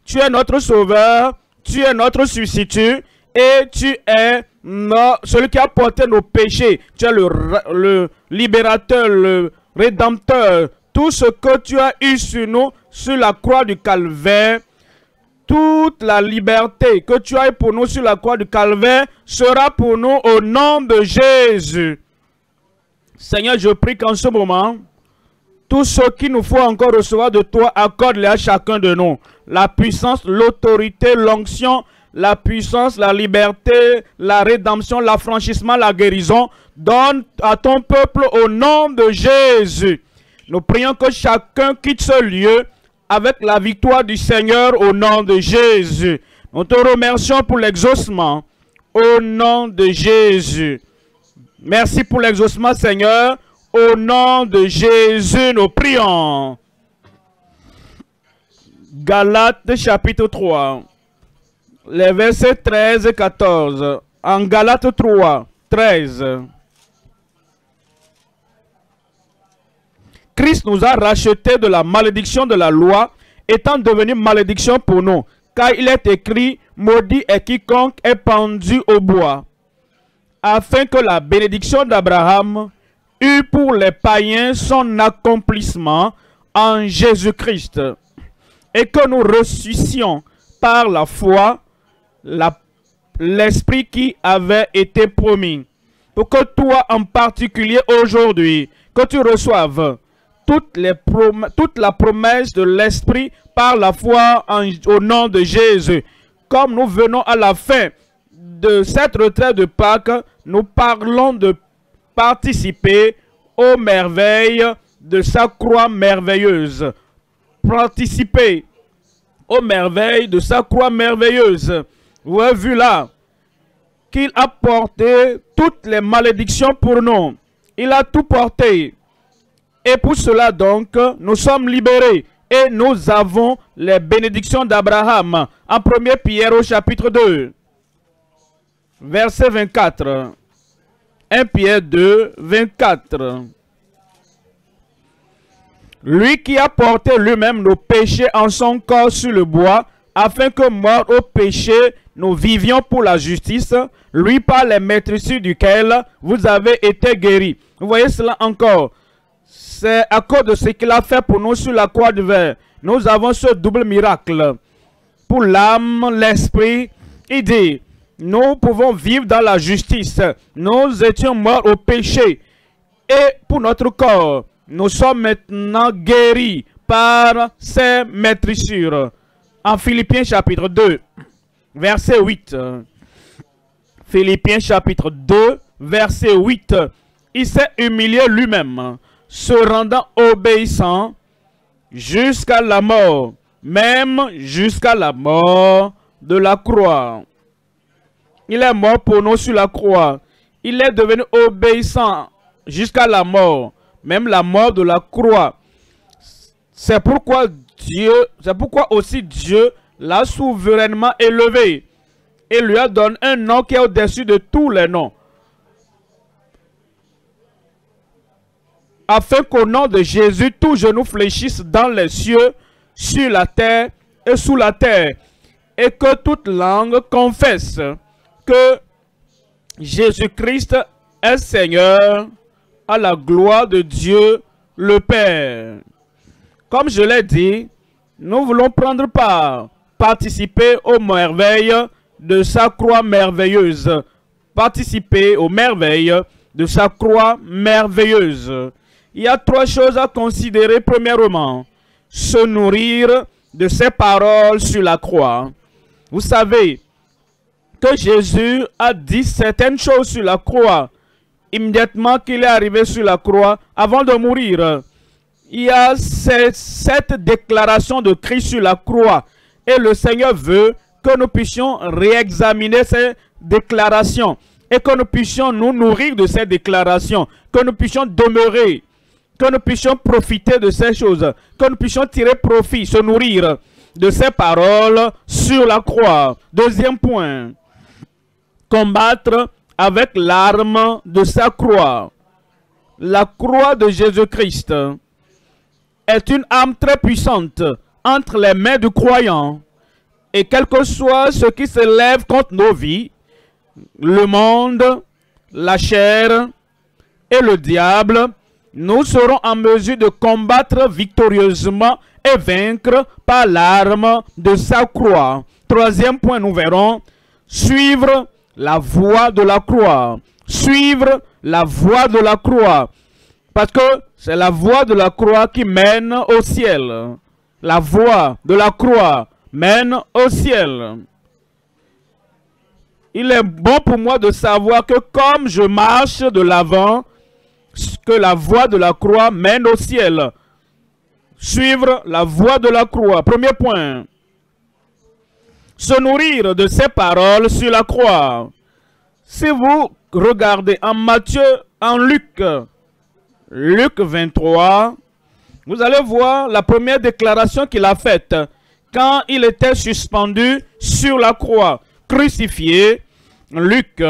Tu es notre sauveur, tu es notre substitut et tu es celui qui a porté nos péchés. Tu es le libérateur, le rédempteur. Tout ce que tu as eu sur nous, sur la croix du calvaire, toute la liberté que tu as eu pour nous sur la croix du calvaire sera pour nous au nom de Jésus. Seigneur, je prie qu'en ce moment, tout ce qu'il nous faut encore recevoir de toi, accorde-les à chacun de nous. La puissance, l'autorité, l'onction, la puissance, la liberté, la rédemption, l'affranchissement, la guérison. Donne à ton peuple au nom de Jésus. Nous prions que chacun quitte ce lieu avec la victoire du Seigneur au nom de Jésus. Nous te remercions pour l'exaucement au nom de Jésus. Merci pour l'exaucement, Seigneur. Au nom de Jésus, nous prions. Galates chapitre 3, les versets 13 et 14. En Galates 3, 13. Christ nous a rachetés de la malédiction de la loi, étant devenu malédiction pour nous. Car il est écrit, maudit est quiconque est pendu au bois. Afin que la bénédiction d'Abraham eut pour les païens son accomplissement en Jésus-Christ. Et que nous ressuscions par la foi l'Esprit qui avait été promis. Pour que toi en particulier aujourd'hui, que tu reçoives toute la promesse de l'Esprit par la foi au nom de Jésus. Comme nous venons à la fin de cette retraite de Pâques, nous parlons de participer aux merveilles de sa croix merveilleuse. Participer aux merveilles de sa croix merveilleuse. Vous avez vu là qu'il a porté toutes les malédictions pour nous. Il a tout porté. Et pour cela donc, nous sommes libérés. Et nous avons les bénédictions d'Abraham. En 1 Pierre au chapitre 2. Verset 24. 1 Pierre 2, 24. Lui qui a porté lui-même nos péchés en son corps sur le bois, afin que, morts au péché, nous vivions pour la justice, lui par les maîtrisures duquel vous avez été guéris. Vous voyez cela encore. C'est à cause de ce qu'il a fait pour nous sur la croix du verre. Nous avons ce double miracle. Pour l'âme, l'esprit, il dit, nous pouvons vivre dans la justice. Nous étions morts au péché. Et pour notre corps, nous sommes maintenant guéris par ses maîtrisures. En Philippiens chapitre 2, verset 8. Philippiens chapitre 2, verset 8. Il s'est humilié lui-même, se rendant obéissant jusqu'à la mort, même jusqu'à la mort de la croix. Il est mort pour nous sur la croix. Il est devenu obéissant jusqu'à la mort, même la mort de la croix. C'est pourquoi aussi Dieu l'a souverainement élevé et lui a donné un nom qui est au-dessus de tous les noms. Afin qu'au nom de Jésus, tout genou fléchisse dans les cieux, sur la terre et sous la terre, et que toute langue confesse que Jésus-Christ est Seigneur, à la gloire de Dieu le Père. Comme je l'ai dit, nous voulons prendre part, participer aux merveilles de sa croix merveilleuse. Participer aux merveilles de sa croix merveilleuse. Il y a trois choses à considérer. Premièrement, se nourrir de ses paroles sur la croix. Vous savez que Jésus a dit certaines choses sur la croix. Immédiatement qu'il est arrivé sur la croix, avant de mourir, il y a cette déclaration de Christ sur la croix. Et le Seigneur veut que nous puissions réexaminer ces déclarations. Et que nous puissions nous nourrir de ces déclarations. Que nous puissions demeurer. Que nous puissions profiter de ces choses. Que nous puissions tirer profit, se nourrir de ces paroles sur la croix. Deuxième point. Combattre avec l'arme de sa croix. La croix de Jésus-Christ est une arme très puissante entre les mains du croyant. Et quel que soit ce qui s'élève contre nos vies, le monde, la chair et le diable, nous serons en mesure de combattre victorieusement et vaincre par l'arme de sa croix. Troisième point, nous verrons, suivre la voie de la croix. Suivre la voie de la croix. Parce que c'est la voie de la croix qui mène au ciel. La voie de la croix mène au ciel. Il est bon pour moi de savoir que comme je marche de l'avant, que la voie de la croix mène au ciel. Suivre la voie de la croix. Premier point. Se nourrir de ces paroles sur la croix. Si vous regardez en Matthieu, en Luc 23, vous allez voir la première déclaration qu'il a faite quand il était suspendu sur la croix, crucifié. Luc,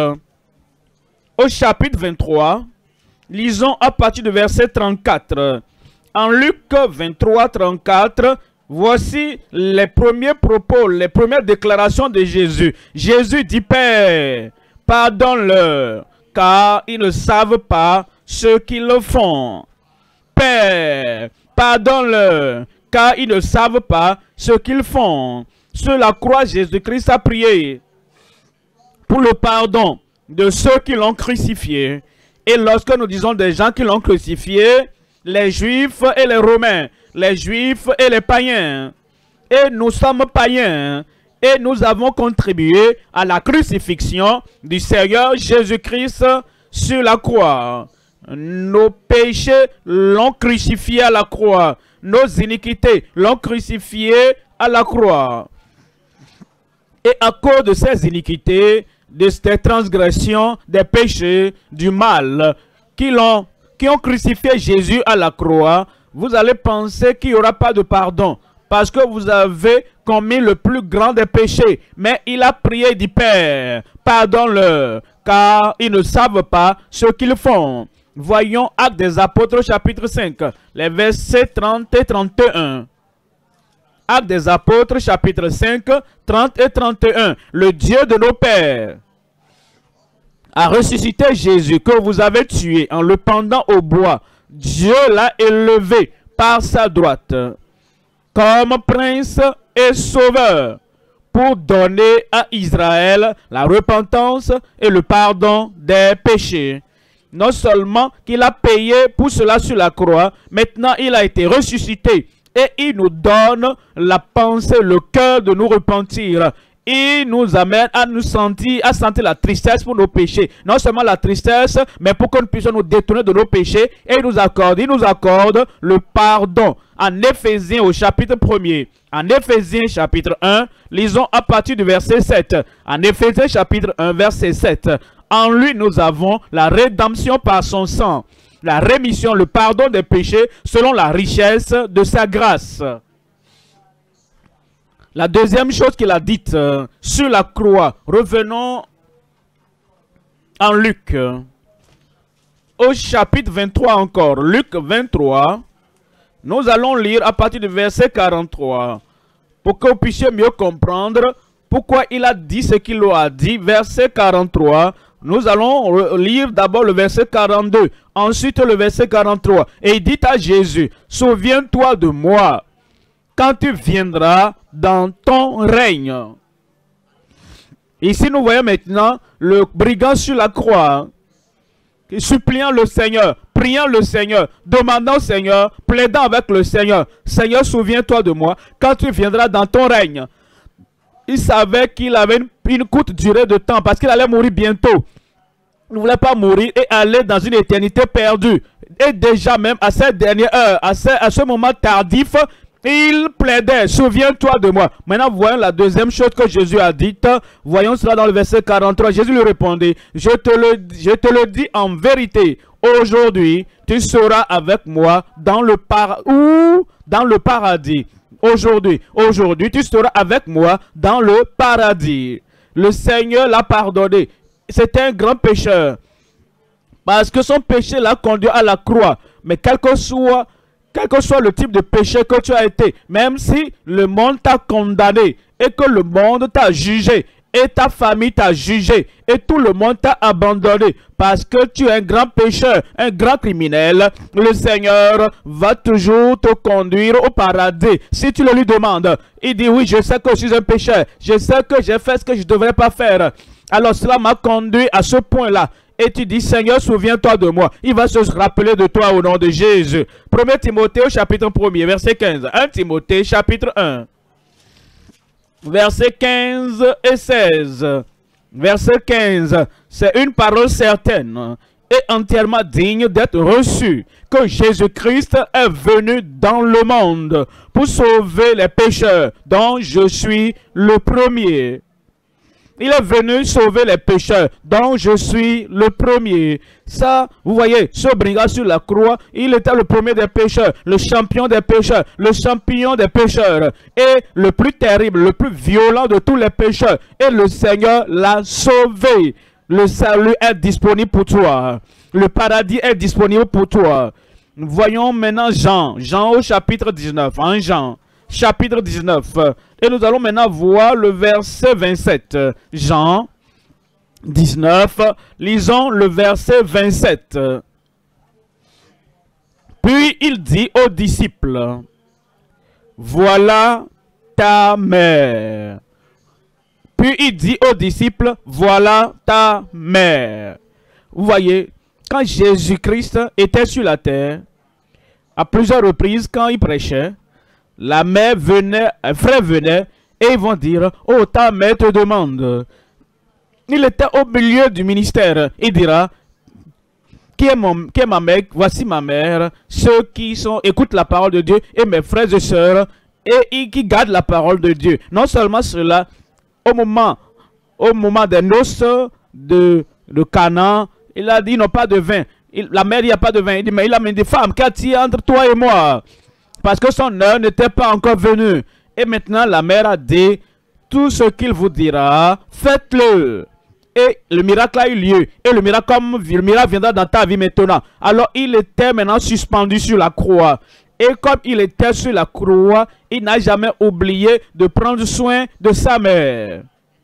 au chapitre 23, lisons à partir du verset 34. En Luc 23, 34, voici les premiers propos, les premières déclarations de Jésus. Jésus dit, Père, pardonne-leur, car ils ne savent pas ce qu'ils font. Père, pardonne-leur, car ils ne savent pas ce qu'ils font. Sur la croix, Jésus-Christ a prié pour le pardon de ceux qui l'ont crucifié. Et lorsque nous disons des gens qui l'ont crucifié, les Juifs et les Romains, les Juifs et les païens. Et nous sommes païens. Et nous avons contribué à la crucifixion du Seigneur Jésus-Christ sur la croix. Nos péchés l'ont crucifié à la croix. Nos iniquités l'ont crucifié à la croix. Et à cause de ces iniquités, de ces transgressions, des péchés, du mal, qui ont crucifié Jésus à la croix, vous allez penser qu'il n'y aura pas de pardon. Parce que vous avez commis le plus grand des péchés. Mais il a prié, dit, Père, pardonne-leur, car ils ne savent pas ce qu'ils font. Voyons Actes des Apôtres, chapitre 5, les versets 30 et 31. Actes des Apôtres, chapitre 5, 30 et 31. Le Dieu de nos pères a ressuscité Jésus que vous avez tué en le pendant au bois. Dieu l'a élevé par sa droite comme prince et sauveur pour donner à Israël la repentance et le pardon des péchés. Non seulement qu'il a payé pour cela sur la croix, maintenant il a été ressuscité et il nous donne la pensée, le cœur de nous repentir. Il nous amène à sentir la tristesse pour nos péchés. Non seulement la tristesse, mais pour que nous puissions nous détourner de nos péchés. Et il nous accorde le pardon. En Éphésiens au chapitre 1er. En Éphésiens chapitre 1, lisons à partir du verset 7. En Éphésiens chapitre 1, verset 7. En lui, nous avons la rédemption par son sang. La rémission, le pardon des péchés selon la richesse de sa grâce. La deuxième chose qu'il a dite sur la croix, revenons en Luc, au chapitre 23 encore, Luc 23, nous allons lire à partir du verset 43, pour que vous puissiez mieux comprendre pourquoi il a dit ce qu'il a dit. Verset 43, nous allons lire d'abord le verset 42, ensuite le verset 43, et il dit à Jésus, « Souviens-toi de moi, quand tu viendras dans ton règne. » Ici, nous voyons maintenant le brigand sur la croix, suppliant le Seigneur, priant le Seigneur, demandant au Seigneur, plaidant avec le Seigneur. « Seigneur, souviens-toi de moi quand tu viendras dans ton règne. » Il savait qu'il avait une courte durée de temps parce qu'il allait mourir bientôt. Il ne voulait pas mourir et aller dans une éternité perdue. Et déjà même à cette dernière heure, à ce moment tardif, il plaidait, souviens-toi de moi. Maintenant, voyons la deuxième chose que Jésus a dite. Voyons cela dans le verset 43. Jésus lui répondit, je te le dis en vérité, aujourd'hui, tu seras avec moi dans le paradis. Aujourd'hui, tu seras avec moi dans le paradis. Le Seigneur l'a pardonné. C'était un grand pécheur. Parce que son péché l'a conduit à la croix. Mais quel que soit le type de péché que tu as été, même si le monde t'a condamné et que le monde t'a jugé, et ta famille t'a jugé, et tout le monde t'a abandonné, parce que tu es un grand pécheur, un grand criminel, le Seigneur va toujours te conduire au paradis. Si tu le lui demandes, il dit oui, je sais que je suis un pécheur, je sais que j'ai fait ce que je ne devrais pas faire. Alors cela m'a conduit à ce point-là. Et tu dis, Seigneur, souviens-toi de moi. Il va se rappeler de toi au nom de Jésus. 1 Timothée au chapitre 1er, verset 15. 1 Timothée chapitre 1. Versets 15 et 16. Verset 15. C'est une parole certaine et entièrement digne d'être reçue, que Jésus-Christ est venu dans le monde pour sauver les pécheurs, dont je suis le premier. Il est venu sauver les pécheurs, dont je suis le premier. Ça, vous voyez, ce brigand sur la croix, il était le premier des pécheurs, le champion des pécheurs, le champignon des pécheurs, et le plus terrible, le plus violent de tous les pécheurs. Et le Seigneur l'a sauvé. Le salut est disponible pour toi. Le paradis est disponible pour toi. Voyons maintenant Jean au chapitre 19. Hein, Jean, chapitre 19. Et nous allons maintenant voir le verset 27. Jean 19, lisons le verset 27. Puis il dit aux disciples, voilà ta mère. Puis il dit aux disciples, voilà ta mère. Vous voyez, quand Jésus-Christ était sur la terre, à plusieurs reprises, quand il prêchait, la mère venait, un frère venait, et ils vont dire, oh, ta mère te demande. Il était au milieu du ministère. Il dira, qui est ma mère? Voici ma mère. Ceux qui écoutent la parole de Dieu, et mes frères et sœurs, et qui gardent la parole de Dieu. Non seulement cela, au moment des noces de Canaan, il a dit, ils n'ont pas de vin. La mère, il n'y a pas de vin. Il dit, mais il a mis des femmes, qu'y a entre toi et moi? Parce que son heure n'était pas encore venue. Et maintenant, la mère a dit, tout ce qu'il vous dira, faites-le. Et le miracle a eu lieu. Et le miracle viendra dans ta vie maintenant. Alors, il était maintenant suspendu sur la croix. Et comme il était sur la croix, il n'a jamais oublié de prendre soin de sa mère.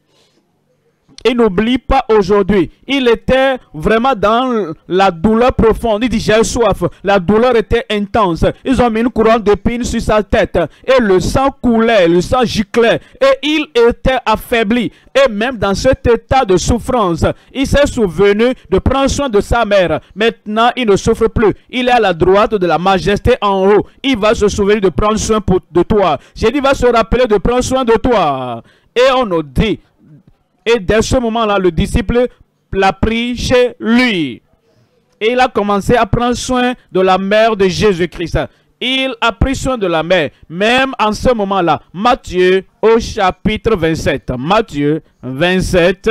Il n'oublie pas aujourd'hui. Il était vraiment dans la douleur profonde. Il dit, j'ai soif. La douleur était intense. Ils ont mis une couronne d'épines sur sa tête. Et le sang coulait, le sang giclait. Et il était affaibli. Et même dans cet état de souffrance, il s'est souvenu de prendre soin de sa mère. Maintenant, il ne souffre plus. Il est à la droite de la majesté en haut. Il va se souvenir de prendre soin de toi. J'ai dit, il va se rappeler de prendre soin de toi. Et on nous dit, et dès ce moment-là, le disciple l'a pris chez lui. Et il a commencé à prendre soin de la mère de Jésus-Christ. Il a pris soin de la mère. Même en ce moment-là, Matthieu au chapitre 27. Matthieu 27,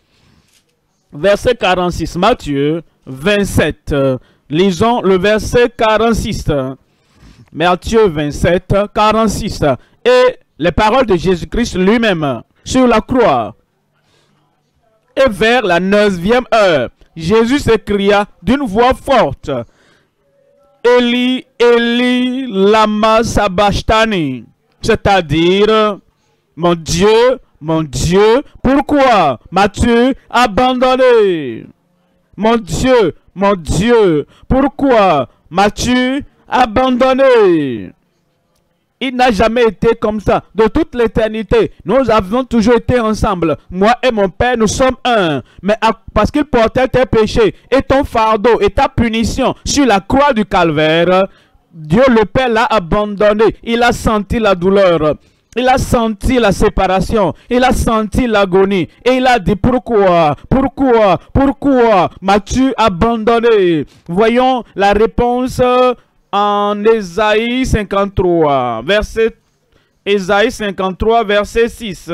verset 46. Matthieu 27. Lisons le verset 46. Matthieu 27, 46. Et les paroles de Jésus-Christ lui-même sur la croix. Et vers la 9e heure, Jésus s'écria d'une voix forte, Eli, Eli, lama sabachthani, c'est-à-dire, mon Dieu, pourquoi m'as-tu abandonné? Mon Dieu, pourquoi m'as-tu abandonné? Il n'a jamais été comme ça. De toute l'éternité, nous avons toujours été ensemble. Moi et mon Père, nous sommes un. Mais parce qu'il portait tes péchés et ton fardeau et ta punition sur la croix du calvaire, Dieu le Père l'a abandonné. Il a senti la douleur. Il a senti la séparation. Il a senti l'agonie. Et il a dit, pourquoi m'as-tu abandonné? Voyons la réponse en Ésaïe 53, Ésaïe 53, verset 6.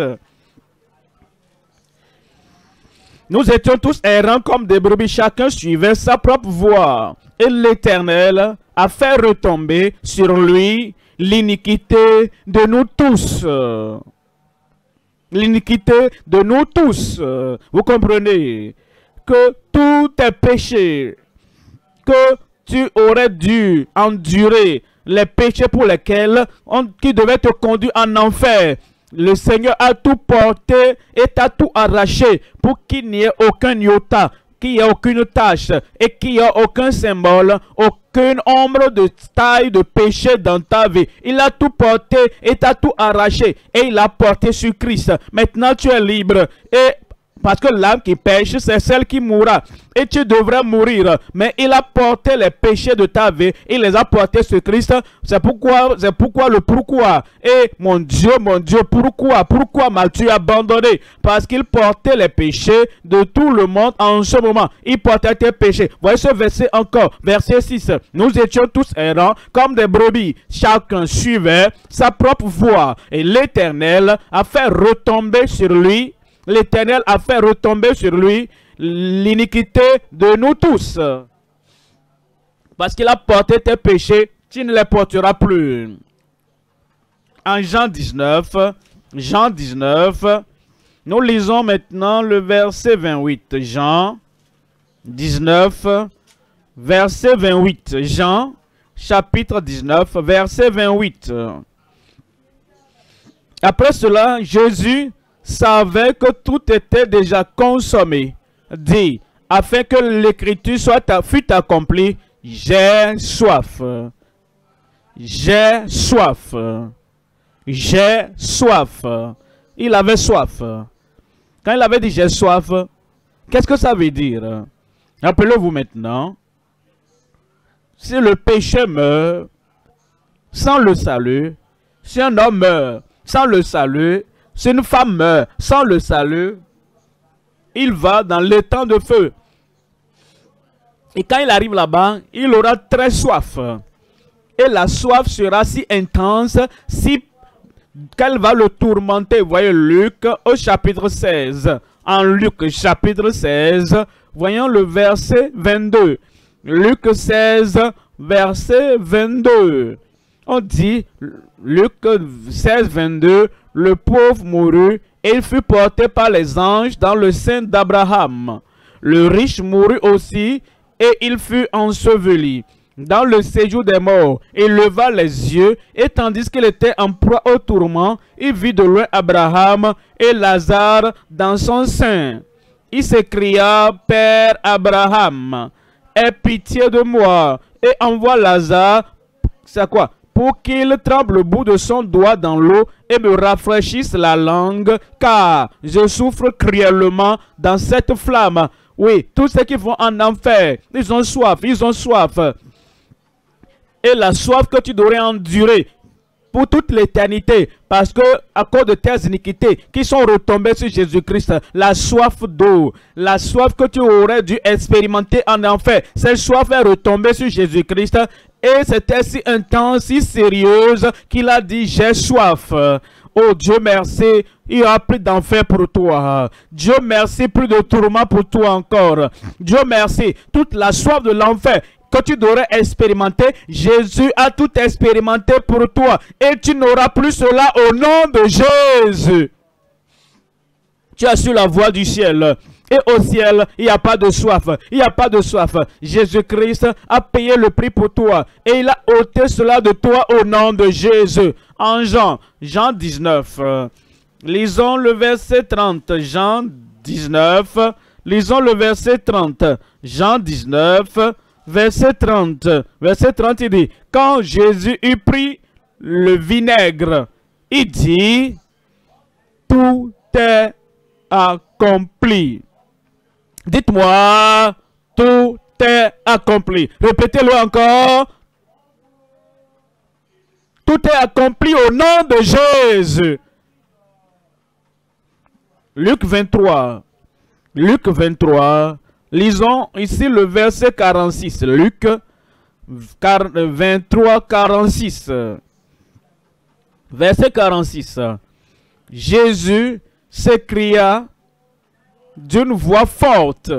Nous étions tous errants comme des brebis, chacun suivait sa propre voie. Et l'Éternel a fait retomber sur lui l'iniquité de nous tous. L'iniquité de nous tous. Vous comprenez que tout est péché, que tu aurais dû endurer les péchés pour lesquels qui devaient te conduire en enfer. Le Seigneur a tout porté et t'a tout arraché pour qu'il n'y ait aucun iota, qu'il n'y ait aucune tâche et qu'il n'y ait aucun symbole, aucune ombre de taille de péché dans ta vie. Il a tout porté et t'a tout arraché et il a porté sur Christ. Maintenant tu es libre et parce que l'âme qui pêche, c'est celle qui mourra. Et tu devrais mourir. Mais il a porté les péchés de ta vie. Il les a portés sur Christ. C'est pourquoi le pourquoi. Et mon Dieu, pourquoi m'as-tu abandonné? Parce qu'il portait les péchés de tout le monde en ce moment. Il portait tes péchés. Voyez ce verset encore. Verset 6. Nous étions tous errants comme des brebis. Chacun suivait sa propre voie. Et l'Éternel a fait retomber sur lui. L'Éternel a fait retomber sur lui l'iniquité de nous tous. Parce qu'il a porté tes péchés, tu ne les porteras plus. En Jean 19, nous lisons maintenant le verset 28. Jean 19, verset 28. Jean, chapitre 19, verset 28. Après cela, Jésus savait que tout était déjà consommé, dit, afin que l'écriture fût accomplie, j'ai soif. J'ai soif. J'ai soif. Il avait soif. Quand il avait dit j'ai soif, qu'est-ce que ça veut dire? Rappelez-vous maintenant, si le péché meurt sans le salut, si un homme meurt sans le salut, si une femme meurt sans le salut, il va dans l'étang de feu. Et quand il arrive là-bas, il aura très soif. Et la soif sera si intense qu'elle va le tourmenter. Vous voyez Luc au chapitre 16. En Luc chapitre 16, voyons le verset 22. Luc 16, verset 22. On dit, Luc 16, 22, le pauvre mourut et il fut porté par les anges dans le sein d'Abraham. Le riche mourut aussi et il fut enseveli dans le séjour des morts. Il leva les yeux et tandis qu'il était en proie au tourment, il vit de loin Abraham et Lazare dans son sein. Il s'écria, Père Abraham, aie pitié de moi et envoie Lazare, c'est quoi? Pour qu'il trempe le bout de son doigt dans l'eau et me rafraîchisse la langue, car je souffre cruellement dans cette flamme. Oui, tous ceux qui vont en enfer, ils ont soif, ils ont soif. Et la soif que tu devrais endurer pour toute l'éternité, parce que à cause de tes iniquités qui sont retombées sur Jésus-Christ, la soif d'eau, la soif que tu aurais dû expérimenter en enfer, cette soif est retombée sur Jésus-Christ. Et c'était si intense, si sérieuse qu'il a dit, j'ai soif. Oh Dieu merci, il y a plus d'enfer pour toi. Dieu merci, plus de tourment pour toi encore. Dieu merci, toute la soif de l'enfer que tu devrais expérimenter, Jésus a tout expérimenté pour toi. Et tu n'auras plus cela au nom de Jésus. Tu as su la voie du ciel. Et au ciel, il n'y a pas de soif. Il n'y a pas de soif. Jésus-Christ a payé le prix pour toi. Et il a ôté cela de toi au nom de Jésus. En Jean 19. Lisons le verset 30. Jean 19. Lisons le verset 30. Jean 19. Verset 30. Verset 30, il dit, quand Jésus eut pris le vinaigre, il dit, tout est accompli. Dites-moi, tout est accompli. Répétez-le encore. Tout est accompli au nom de Jésus. Luc 23. Luc 23. Lisons ici le verset 46. Luc 23, 46. Verset 46. Jésus s'écria d'une voix forte,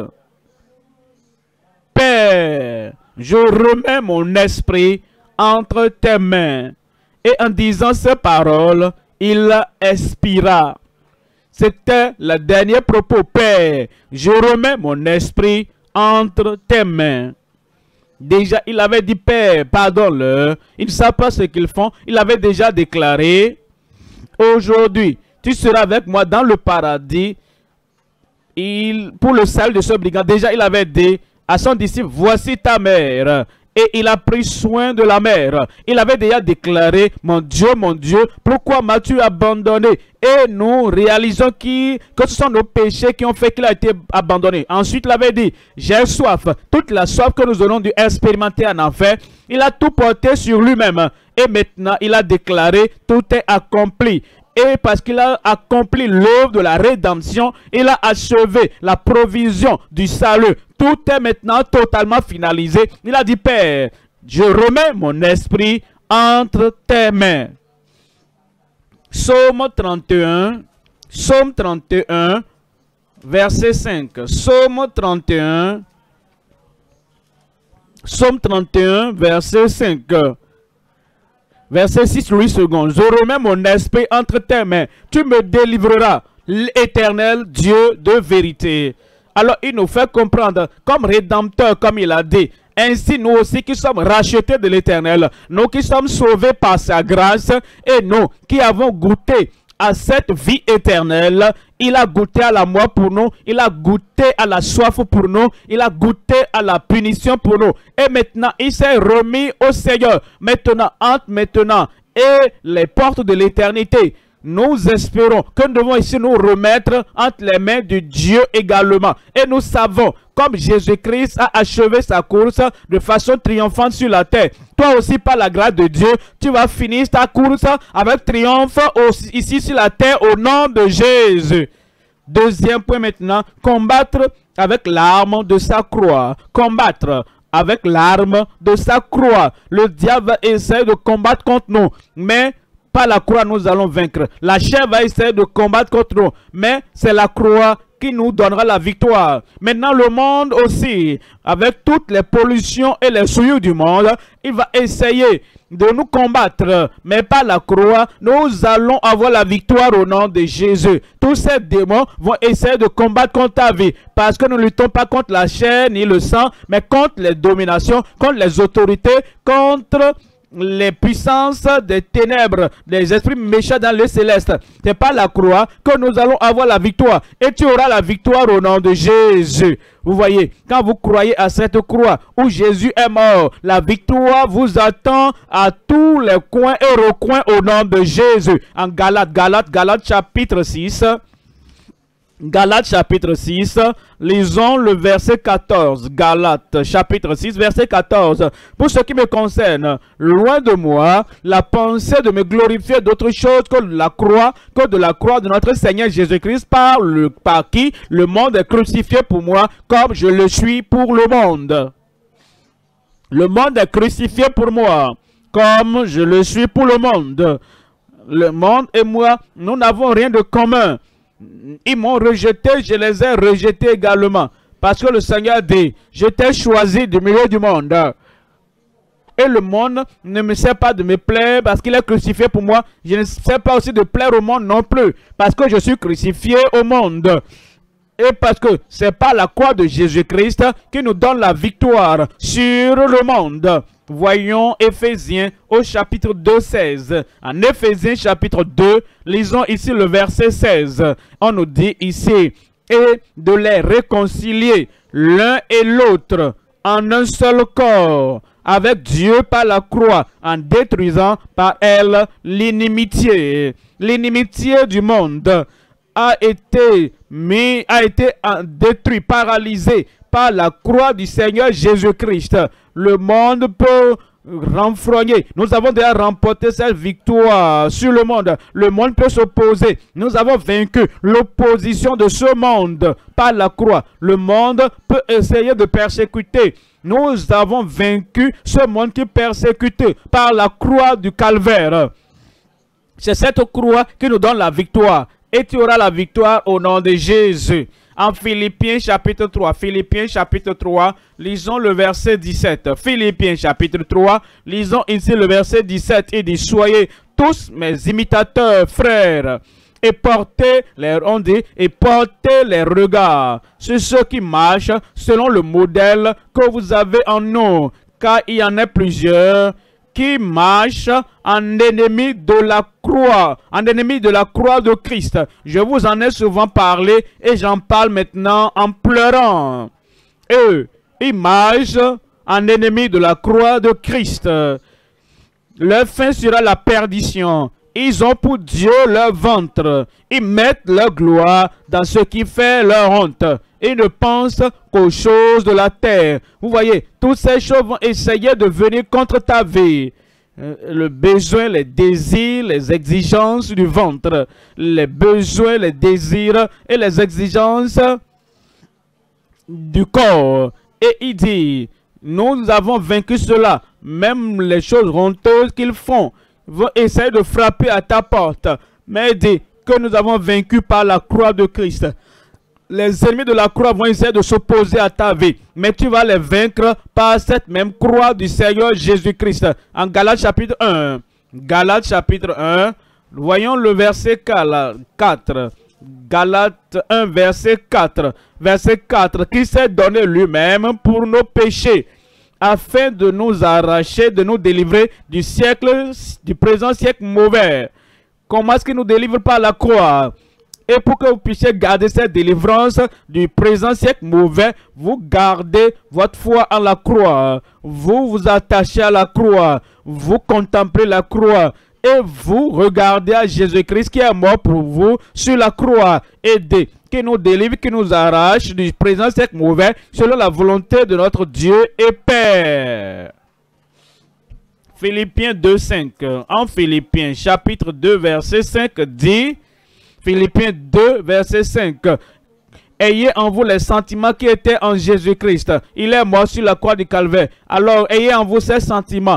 Père, je remets mon esprit entre tes mains. Et en disant ces paroles, il expira. C'était le dernier propos. Père, je remets mon esprit entre tes mains. Déjà, il avait dit, Père, pardonne-leur. Ils ne savent pas ce qu'ils font. Il avait déjà déclaré aujourd'hui, tu seras avec moi dans le paradis. Pour le salut de ce brigand, déjà il avait dit à son disciple, voici ta mère. Et il a pris soin de la mère. Il avait déjà déclaré, mon Dieu, pourquoi m'as-tu abandonné? Et nous réalisons que ce sont nos péchés qui ont fait qu'il a été abandonné. Ensuite, il avait dit, j'ai soif. Toute la soif que nous aurons dû expérimenter en enfer, il a tout porté sur lui-même. Et maintenant, il a déclaré, tout est accompli. Et parce qu'il a accompli l'œuvre de la rédemption, il a achevé la provision du salut. Tout est maintenant totalement finalisé. Il a dit, Père, je remets mon esprit entre tes mains. Psaume 31, verset 5. Psaume 31, verset 5. Verset 6, Louis II. Je remets mon esprit entre tes mains. Tu me délivreras, l'Éternel Dieu de vérité. Alors il nous fait comprendre, comme rédempteur, comme il a dit, ainsi nous aussi qui sommes rachetés de l'Éternel, nous qui sommes sauvés par sa grâce, et nous qui avons goûté à cette vie éternelle, il a goûté à la mort pour nous, il a goûté à la soif pour nous, il a goûté à la punition pour nous. Et maintenant, il s'est remis au Seigneur. Maintenant, entre maintenant et les portes de l'éternité, nous espérons que nous devons ici nous remettre entre les mains de Dieu également. Et nous savons, comme Jésus-Christ a achevé sa course de façon triomphante sur la terre, toi aussi par la grâce de Dieu, tu vas finir ta course avec triomphe ici sur la terre au nom de Jésus. Deuxième point maintenant, combattre avec l'arme de sa croix. Combattre avec l'arme de sa croix. Le diable essaie de combattre contre nous, mais par la croix, nous allons vaincre. La chair va essayer de combattre contre nous, mais c'est la croix qui nous donnera la victoire. Maintenant, le monde aussi, avec toutes les pollutions et les souillures du monde, il va essayer de nous combattre. Mais par la croix, nous allons avoir la victoire au nom de Jésus. Tous ces démons vont essayer de combattre contre ta vie. Parce que nous ne luttons pas contre la chair ni le sang, mais contre les dominations, contre les autorités, contre les puissances des ténèbres, des esprits méchants dans le céleste. C'est par la croix que nous allons avoir la victoire. Et tu auras la victoire au nom de Jésus. Vous voyez, quand vous croyez à cette croix où Jésus est mort, la victoire vous attend à tous les coins et recoins au nom de Jésus. En Galates chapitre 6. Galates chapitre 6, lisons le verset 14. Galates chapitre 6, verset 14. Pour ce qui me concerne, loin de moi la pensée de me glorifier d'autre chose que de la croix de notre Seigneur Jésus-Christ, par qui le monde est crucifié pour moi, comme je le suis pour le monde. Le monde est crucifié pour moi, comme je le suis pour le monde. Le monde et moi, nous n'avons rien de commun. Ils m'ont rejeté, je les ai rejetés également. Parce que le Seigneur dit, je t'ai choisi du milieu du monde. Et le monde ne me sait pas de me plaire parce qu'il est crucifié pour moi. Je ne sais pas aussi de plaire au monde non plus. Parce que je suis crucifié au monde. Et parce que c'est par la croix de Jésus-Christ qui nous donne la victoire sur le monde. Voyons Éphésiens au chapitre 2, 16. En Éphésiens chapitre 2, lisons ici le verset 16. On nous dit ici, et de les réconcilier l'un et l'autre en un seul corps, avec Dieu par la croix, en détruisant par elle l'inimitié. L'inimitié du monde a été détruit, paralysé par la croix du Seigneur Jésus-Christ. Le monde peut renfrogner. Nous avons déjà remporté cette victoire sur le monde. Le monde peut s'opposer. Nous avons vaincu l'opposition de ce monde par la croix. Le monde peut essayer de persécuter. Nous avons vaincu ce monde qui persécute par la croix du calvaire. C'est cette croix qui nous donne la victoire. Et tu auras la victoire au nom de Jésus. En Philippiens chapitre 3, Philippiens chapitre 3, lisons le verset 17. Philippiens chapitre 3, lisons ici le verset 17. Il dit, soyez tous mes imitateurs, frères, et portez les regards sur ceux qui marchent selon le modèle que vous avez en nous, car il y en a plusieurs qui marche en ennemi de la croix, de Christ. Je vous en ai souvent parlé et j'en parle maintenant en pleurant. Eux, ils marchent en ennemi de la croix de Christ. Leur fin sera la perdition. Ils ont pour Dieu leur ventre. Ils mettent leur gloire dans ce qui fait leur honte. Ils ne pensent qu'aux choses de la terre. Vous voyez, toutes ces choses vont essayer de venir contre ta vie. Le besoin, les désirs, les exigences du ventre. Les besoins, les désirs et les exigences du corps. Et il dit, nous avons vaincu cela. Même les choses honteuses qu'ils font vont essayer de frapper à ta porte. Mais il dit que nous avons vaincu par la croix de Christ. Les ennemis de la croix vont essayer de s'opposer à ta vie. Mais tu vas les vaincre par cette même croix du Seigneur Jésus-Christ. En Galates chapitre 1. Galates chapitre 1. Voyons le verset 4. Galates 1 verset 4. Verset 4. Qui s'est donné lui-même pour nos péchés, afin de nous arracher, de nous délivrer du présent siècle mauvais. Comment est-ce qu'il nous délivre par la croix? Et pour que vous puissiez garder cette délivrance du présent siècle mauvais, vous gardez votre foi en la croix. Vous vous attachez à la croix. Vous contemplez la croix. Et vous regardez à Jésus-Christ qui est mort pour vous sur la croix. Aidez, qui nous délivre, qui nous arrache du présent siècle mauvais, selon la volonté de notre Dieu et Père. Philippiens 2, 5. En Philippiens chapitre 2, verset 5 dit, Philippiens 2, verset 5. Ayez en vous les sentiments qui étaient en Jésus-Christ. Il est mort sur la croix du Calvaire. Alors, ayez en vous ces sentiments.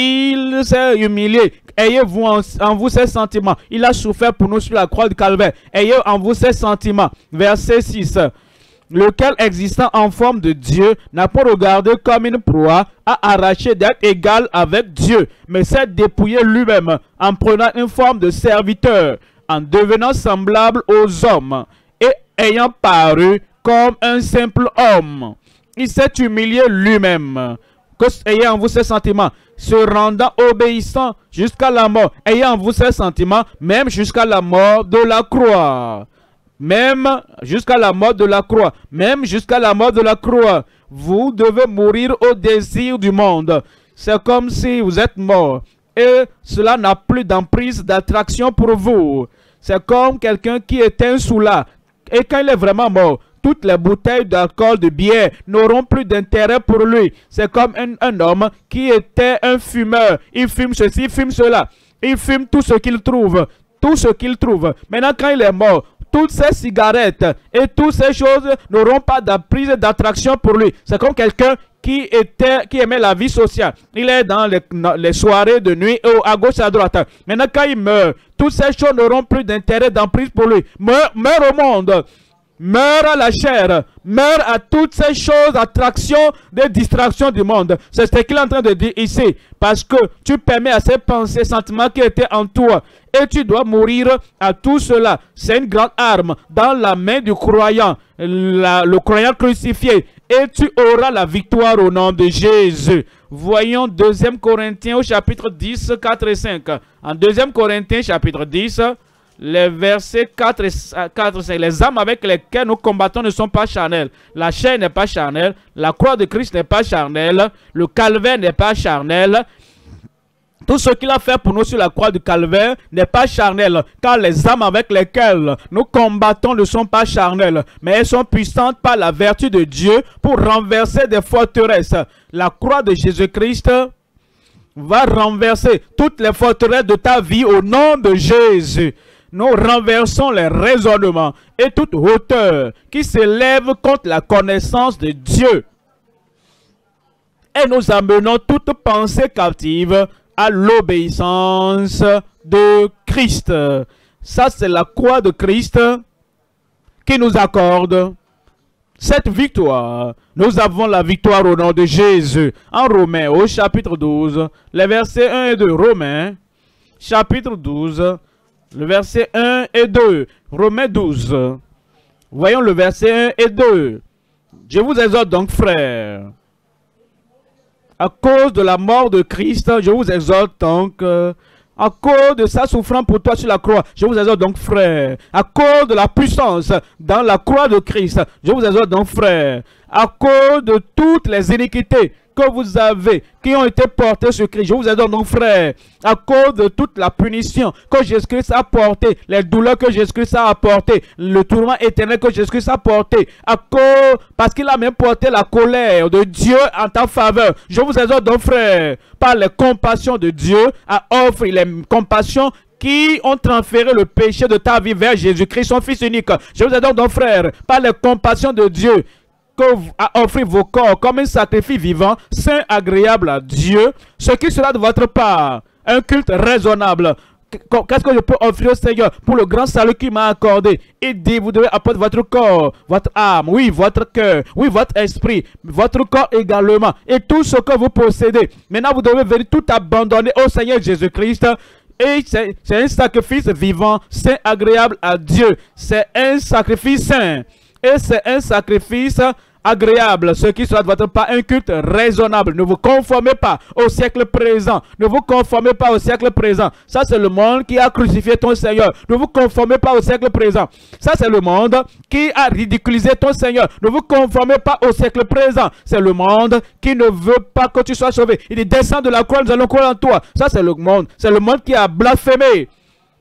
Il s'est humilié. Ayez-vous en vous ces sentiments. Il a souffert pour nous sur la croix du Calvaire. Ayez en vous ces sentiments. Verset 6. Lequel, existant en forme de Dieu, n'a pas regardé comme une proie à arracher d'être égal avec Dieu, mais s'est dépouillé lui-même en prenant une forme de serviteur, en devenant semblable aux hommes, et ayant paru comme un simple homme. Il s'est humilié lui-même. Ayez en vous ces sentiments, se rendant obéissant jusqu'à la mort. Ayez en vous ces sentiments, même jusqu'à la mort de la croix. Même jusqu'à la mort de la croix. Même jusqu'à la mort de la croix. Vous devez mourir au désir du monde. C'est comme si vous êtes mort. Et cela n'a plus d'emprise, d'attraction pour vous. C'est comme quelqu'un qui est un soulard. Et quand il est vraiment mort, toutes les bouteilles d'alcool, de bière n'auront plus d'intérêt pour lui. C'est comme un homme qui était un fumeur. Il fume ceci, il fume cela. Il fume tout ce qu'il trouve. Tout ce qu'il trouve. Maintenant, quand il est mort, toutes ces cigarettes et toutes ces choses n'auront pas d'emprise, d'attraction pour lui. C'est comme quelqu'un qui aimait la vie sociale. Il est dans les soirées de nuit à gauche et à droite. Maintenant, quand il meurt, toutes ces choses n'auront plus d'intérêt, d'emprise pour lui. Meurt au monde. Meurt à la chair, meurt à toutes ces choses, attractions, des distractions du monde. C'est ce qu'il est en train de dire ici. Parce que tu permets à ces pensées, sentiments qui étaient en toi. Et tu dois mourir à tout cela. C'est une grande arme dans la main du croyant. Le croyant crucifié. Et tu auras la victoire au nom de Jésus. Voyons 2 Corinthiens au chapitre 10, 4 et 5. En 2 Corinthiens chapitre 10, les versets 4 et 5. Les armes avec lesquelles nous combattons ne sont pas charnelles. La chair n'est pas charnelle. La croix de Christ n'est pas charnelle. Le calvaire n'est pas charnel. Tout ce qu'il a fait pour nous sur la croix du calvaire n'est pas charnel. Car les armes avec lesquelles nous combattons ne sont pas charnelles. Mais elles sont puissantes par la vertu de Dieu pour renverser des forteresses. La croix de Jésus-Christ va renverser toutes les forteresses de ta vie au nom de Jésus. Nous renversons les raisonnements et toute hauteur qui s'élève contre la connaissance de Dieu. Et nous amenons toute pensée captive à l'obéissance de Christ. Ça, c'est la croix de Christ qui nous accorde cette victoire. Nous avons la victoire au nom de Jésus. En Romains, au chapitre 12, les versets 1 et 2. Romains, chapitre 12, le verset 1 et 2. Romains 12. Voyons le verset 1 et 2. Je vous exhorte donc, frères, À cause de la mort de Christ, je vous exhorte donc, à cause de sa souffrance pour toi sur la croix, je vous exhorte donc, frère, à cause de la puissance dans la croix de Christ, je vous exhorte donc, frère, à cause de toutes les iniquités que vous avez, qui ont été portées sur Christ, je vous exhorte donc, frère, à cause de toute la punition que Jésus-Christ a portée, les douleurs que Jésus-Christ a apportées, le tourment éternel que Jésus-Christ a porté, à cause, parce qu'il a même porté la colère de Dieu en ta faveur. Je vous exhorte donc, frère, par les compassions de Dieu, à offrir les compassions qui ont transféré le péché de ta vie vers Jésus-Christ, son Fils unique. Je vous exhorte donc, frère, par les compassions de Dieu, à offrir vos corps comme un sacrifice vivant, saint, agréable à Dieu, ce qui sera de votre part un culte raisonnable. Qu'est-ce que je peux offrir au Seigneur pour le grand salut qu'il m'a accordé? Il dit, vous devez apporter votre corps, votre âme, oui, votre cœur, oui, votre esprit, votre corps également, et tout ce que vous possédez. Maintenant, vous devez venir tout abandonner au Seigneur Jésus-Christ. Et c'est un sacrifice vivant, saint, agréable à Dieu. C'est un sacrifice saint. Et c'est un sacrifice agréable, ce qui soit de votre part un culte raisonnable. Ne vous conformez pas au siècle présent. Ne vous conformez pas au siècle présent. Ça, c'est le monde qui a crucifié ton Seigneur. Ne vous conformez pas au siècle présent. Ça, c'est le monde qui a ridiculisé ton Seigneur. Ne vous conformez pas au siècle présent. C'est le monde qui ne veut pas que tu sois sauvé. Il dit, descends de la croix, nous allons croire en toi. Ça, c'est le monde. C'est le monde qui a blasphémé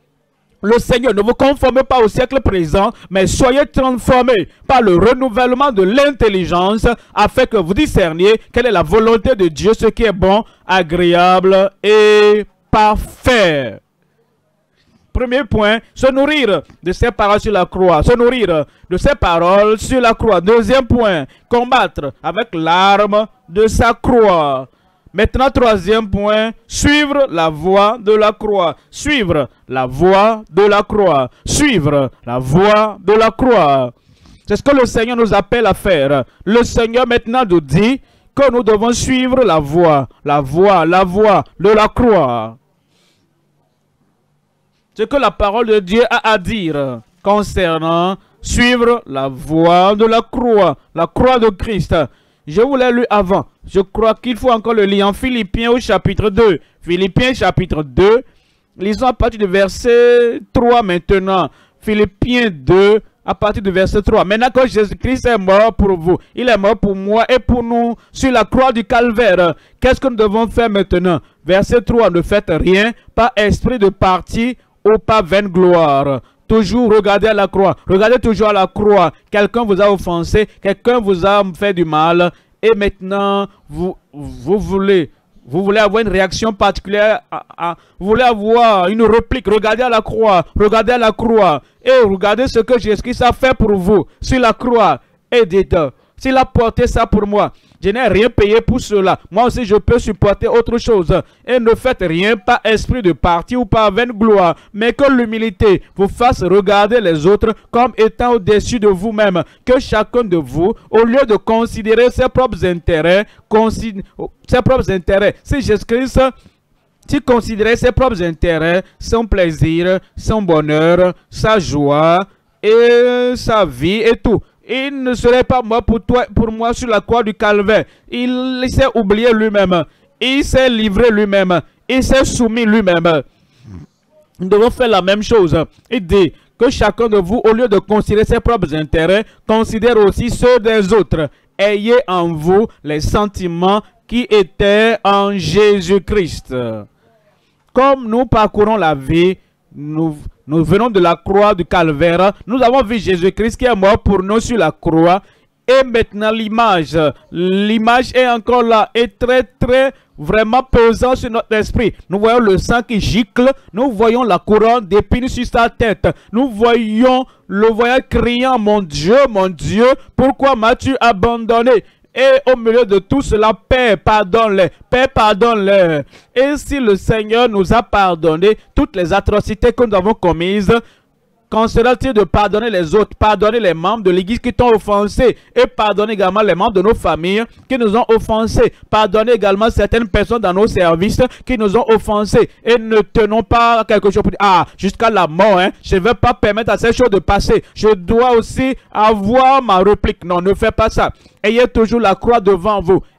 le Seigneur. Ne vous conformez pas au siècle présent, mais soyez transformés par le renouvellement de l'intelligence, afin que vous discerniez quelle est la volonté de Dieu, ce qui est bon, agréable et parfait. Premier point, se nourrir de ses paroles sur la croix. Se nourrir de ses paroles sur la croix. Deuxième point, combattre avec l'arme de sa croix. Maintenant, troisième point, suivre la voie de la croix. Suivre la voie de la croix. Suivre la voie de la croix. C'est ce que le Seigneur nous appelle à faire. Le Seigneur maintenant nous dit que nous devons suivre la voie de la croix. Ce que la parole de Dieu a à dire concernant suivre la voie de la croix de Christ. Je vous l'ai lu avant. Je crois qu'il faut encore le lire en Philippiens au chapitre 2. Philippiens chapitre 2. Lisons à partir du verset 3 maintenant. Philippiens 2 à partir du verset 3. Maintenant que Jésus-Christ est mort pour vous, il est mort pour moi et pour nous sur la croix du calvaire. Qu'est-ce que nous devons faire maintenant? Verset 3. Ne faites rien par esprit de parti ou par vaine gloire. Toujours regardez à la croix. Regardez toujours à la croix. Quelqu'un vous a offensé. Quelqu'un vous a fait du mal. Et maintenant, vous voulez avoir une réaction particulière. Vous voulez avoir une réplique. Regardez à la croix. Regardez à la croix. Et regardez ce que Jésus-Christ a fait pour vous sur la croix. Et dites, s'il a porté ça pour moi, je n'ai rien payé pour cela. Moi aussi, je peux supporter autre chose. Et ne faites rien par esprit de parti ou par vaine gloire, mais que l'humilité vous fasse regarder les autres comme étant au-dessus de vous-même. Que chacun de vous, au lieu de considérer ses propres intérêts, si Jésus-Christ, s'il considérait ses propres intérêts, son plaisir, son bonheur, sa joie et sa vie et tout, il ne serait pas mort pour moi sur la croix du calvaire. Il s'est oublié lui-même. Il s'est livré lui-même. Il s'est soumis lui-même. Nous devons faire la même chose. Il dit que chacun de vous, au lieu de considérer ses propres intérêts, considère aussi ceux des autres. Ayez en vous les sentiments qui étaient en Jésus-Christ. Comme nous parcourons la vie, nous venons de la croix du calvaire. Nous avons vu Jésus-Christ qui est mort pour nous sur la croix. Et maintenant l'image est encore là. Et très vraiment pesant sur notre esprit. Nous voyons le sang qui gicle. Nous voyons la couronne d'épines sur sa tête. Nous voyons le voyant criant, mon Dieu, pourquoi m'as-tu abandonné? Et au milieu de tout cela, Père, pardonne-les. Père, pardonne-les. Et si le Seigneur nous a pardonné toutes les atrocités que nous avons commises, qu'en sera-t-il de pardonner les autres, pardonner les membres de l'Église qui t'ont offensé et pardonner également les membres de nos familles qui nous ont offensés, pardonner également certaines personnes dans nos services qui nous ont offensés et ne tenons pas quelque chose pour dire, ah, jusqu'à la mort, hein, je ne vais pas permettre à ces choses de passer, je dois aussi avoir ma réplique. Non, ne faites pas ça. Ayez toujours la croix devant vous.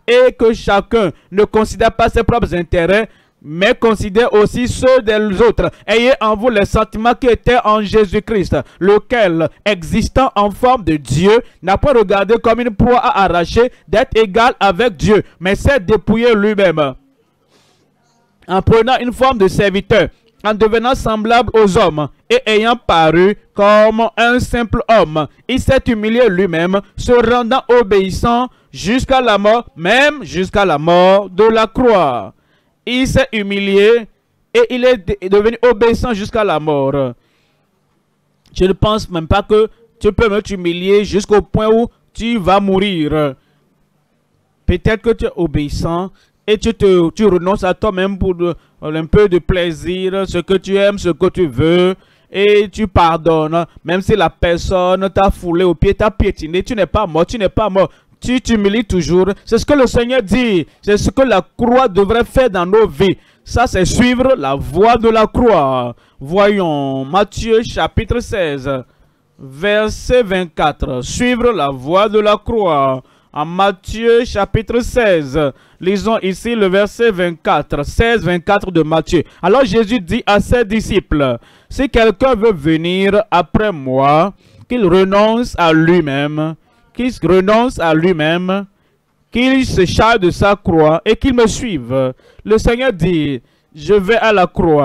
et que chacun ne considère pas ses propres intérêts, mais considère aussi ceux des autres. Ayez en vous les sentiments qui étaient en Jésus-Christ, lequel, existant en forme de Dieu, n'a pas regardé comme une proie à arracher d'être égal avec Dieu, mais s'est dépouillé lui-même, en prenant une forme de serviteur, en devenant semblable aux hommes, et ayant paru comme un simple homme, il s'est humilié lui-même, se rendant obéissant jusqu'à la mort, même jusqu'à la mort de la croix. Il s'est humilié et il est devenu obéissant jusqu'à la mort. Je ne pense même pas que tu peux me t'humilier jusqu'au point où tu vas mourir. Peut-être que tu es obéissant et tu renonces à toi-même pour un peu de plaisir, ce que tu aimes, ce que tu veux, et tu pardonnes. Même si la personne t'a foulé au pied, t'a piétiné, tu n'es pas mort, tu n'es pas mort. Tu t'humilies toujours. C'est ce que le Seigneur dit. C'est ce que la croix devrait faire dans nos vies. Ça, c'est suivre la voie de la croix. Voyons Matthieu chapitre 16, verset 24. Suivre la voie de la croix. En Matthieu chapitre 16, lisons ici le verset 24, 16-24 de Matthieu. Alors Jésus dit à ses disciples, « Si quelqu'un veut venir après moi, qu'il renonce à lui-même, qu'il se charge de sa croix et qu'il me suive. » Le Seigneur dit, « Je vais à la croix. »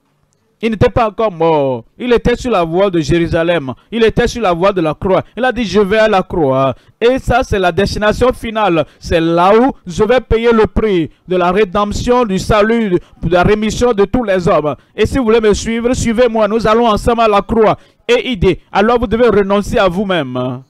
Il n'était pas encore mort. Il était sur la voie de Jérusalem. Il était sur la voie de la croix. Il a dit, je vais à la croix. Et ça, c'est la destination finale. C'est là où je vais payer le prix de la rédemption, du salut, de la rémission de tous les hommes. Et si vous voulez me suivre, suivez-moi. Nous allons ensemble à la croix. Et il dit, alors vous devez renoncer à vous-même.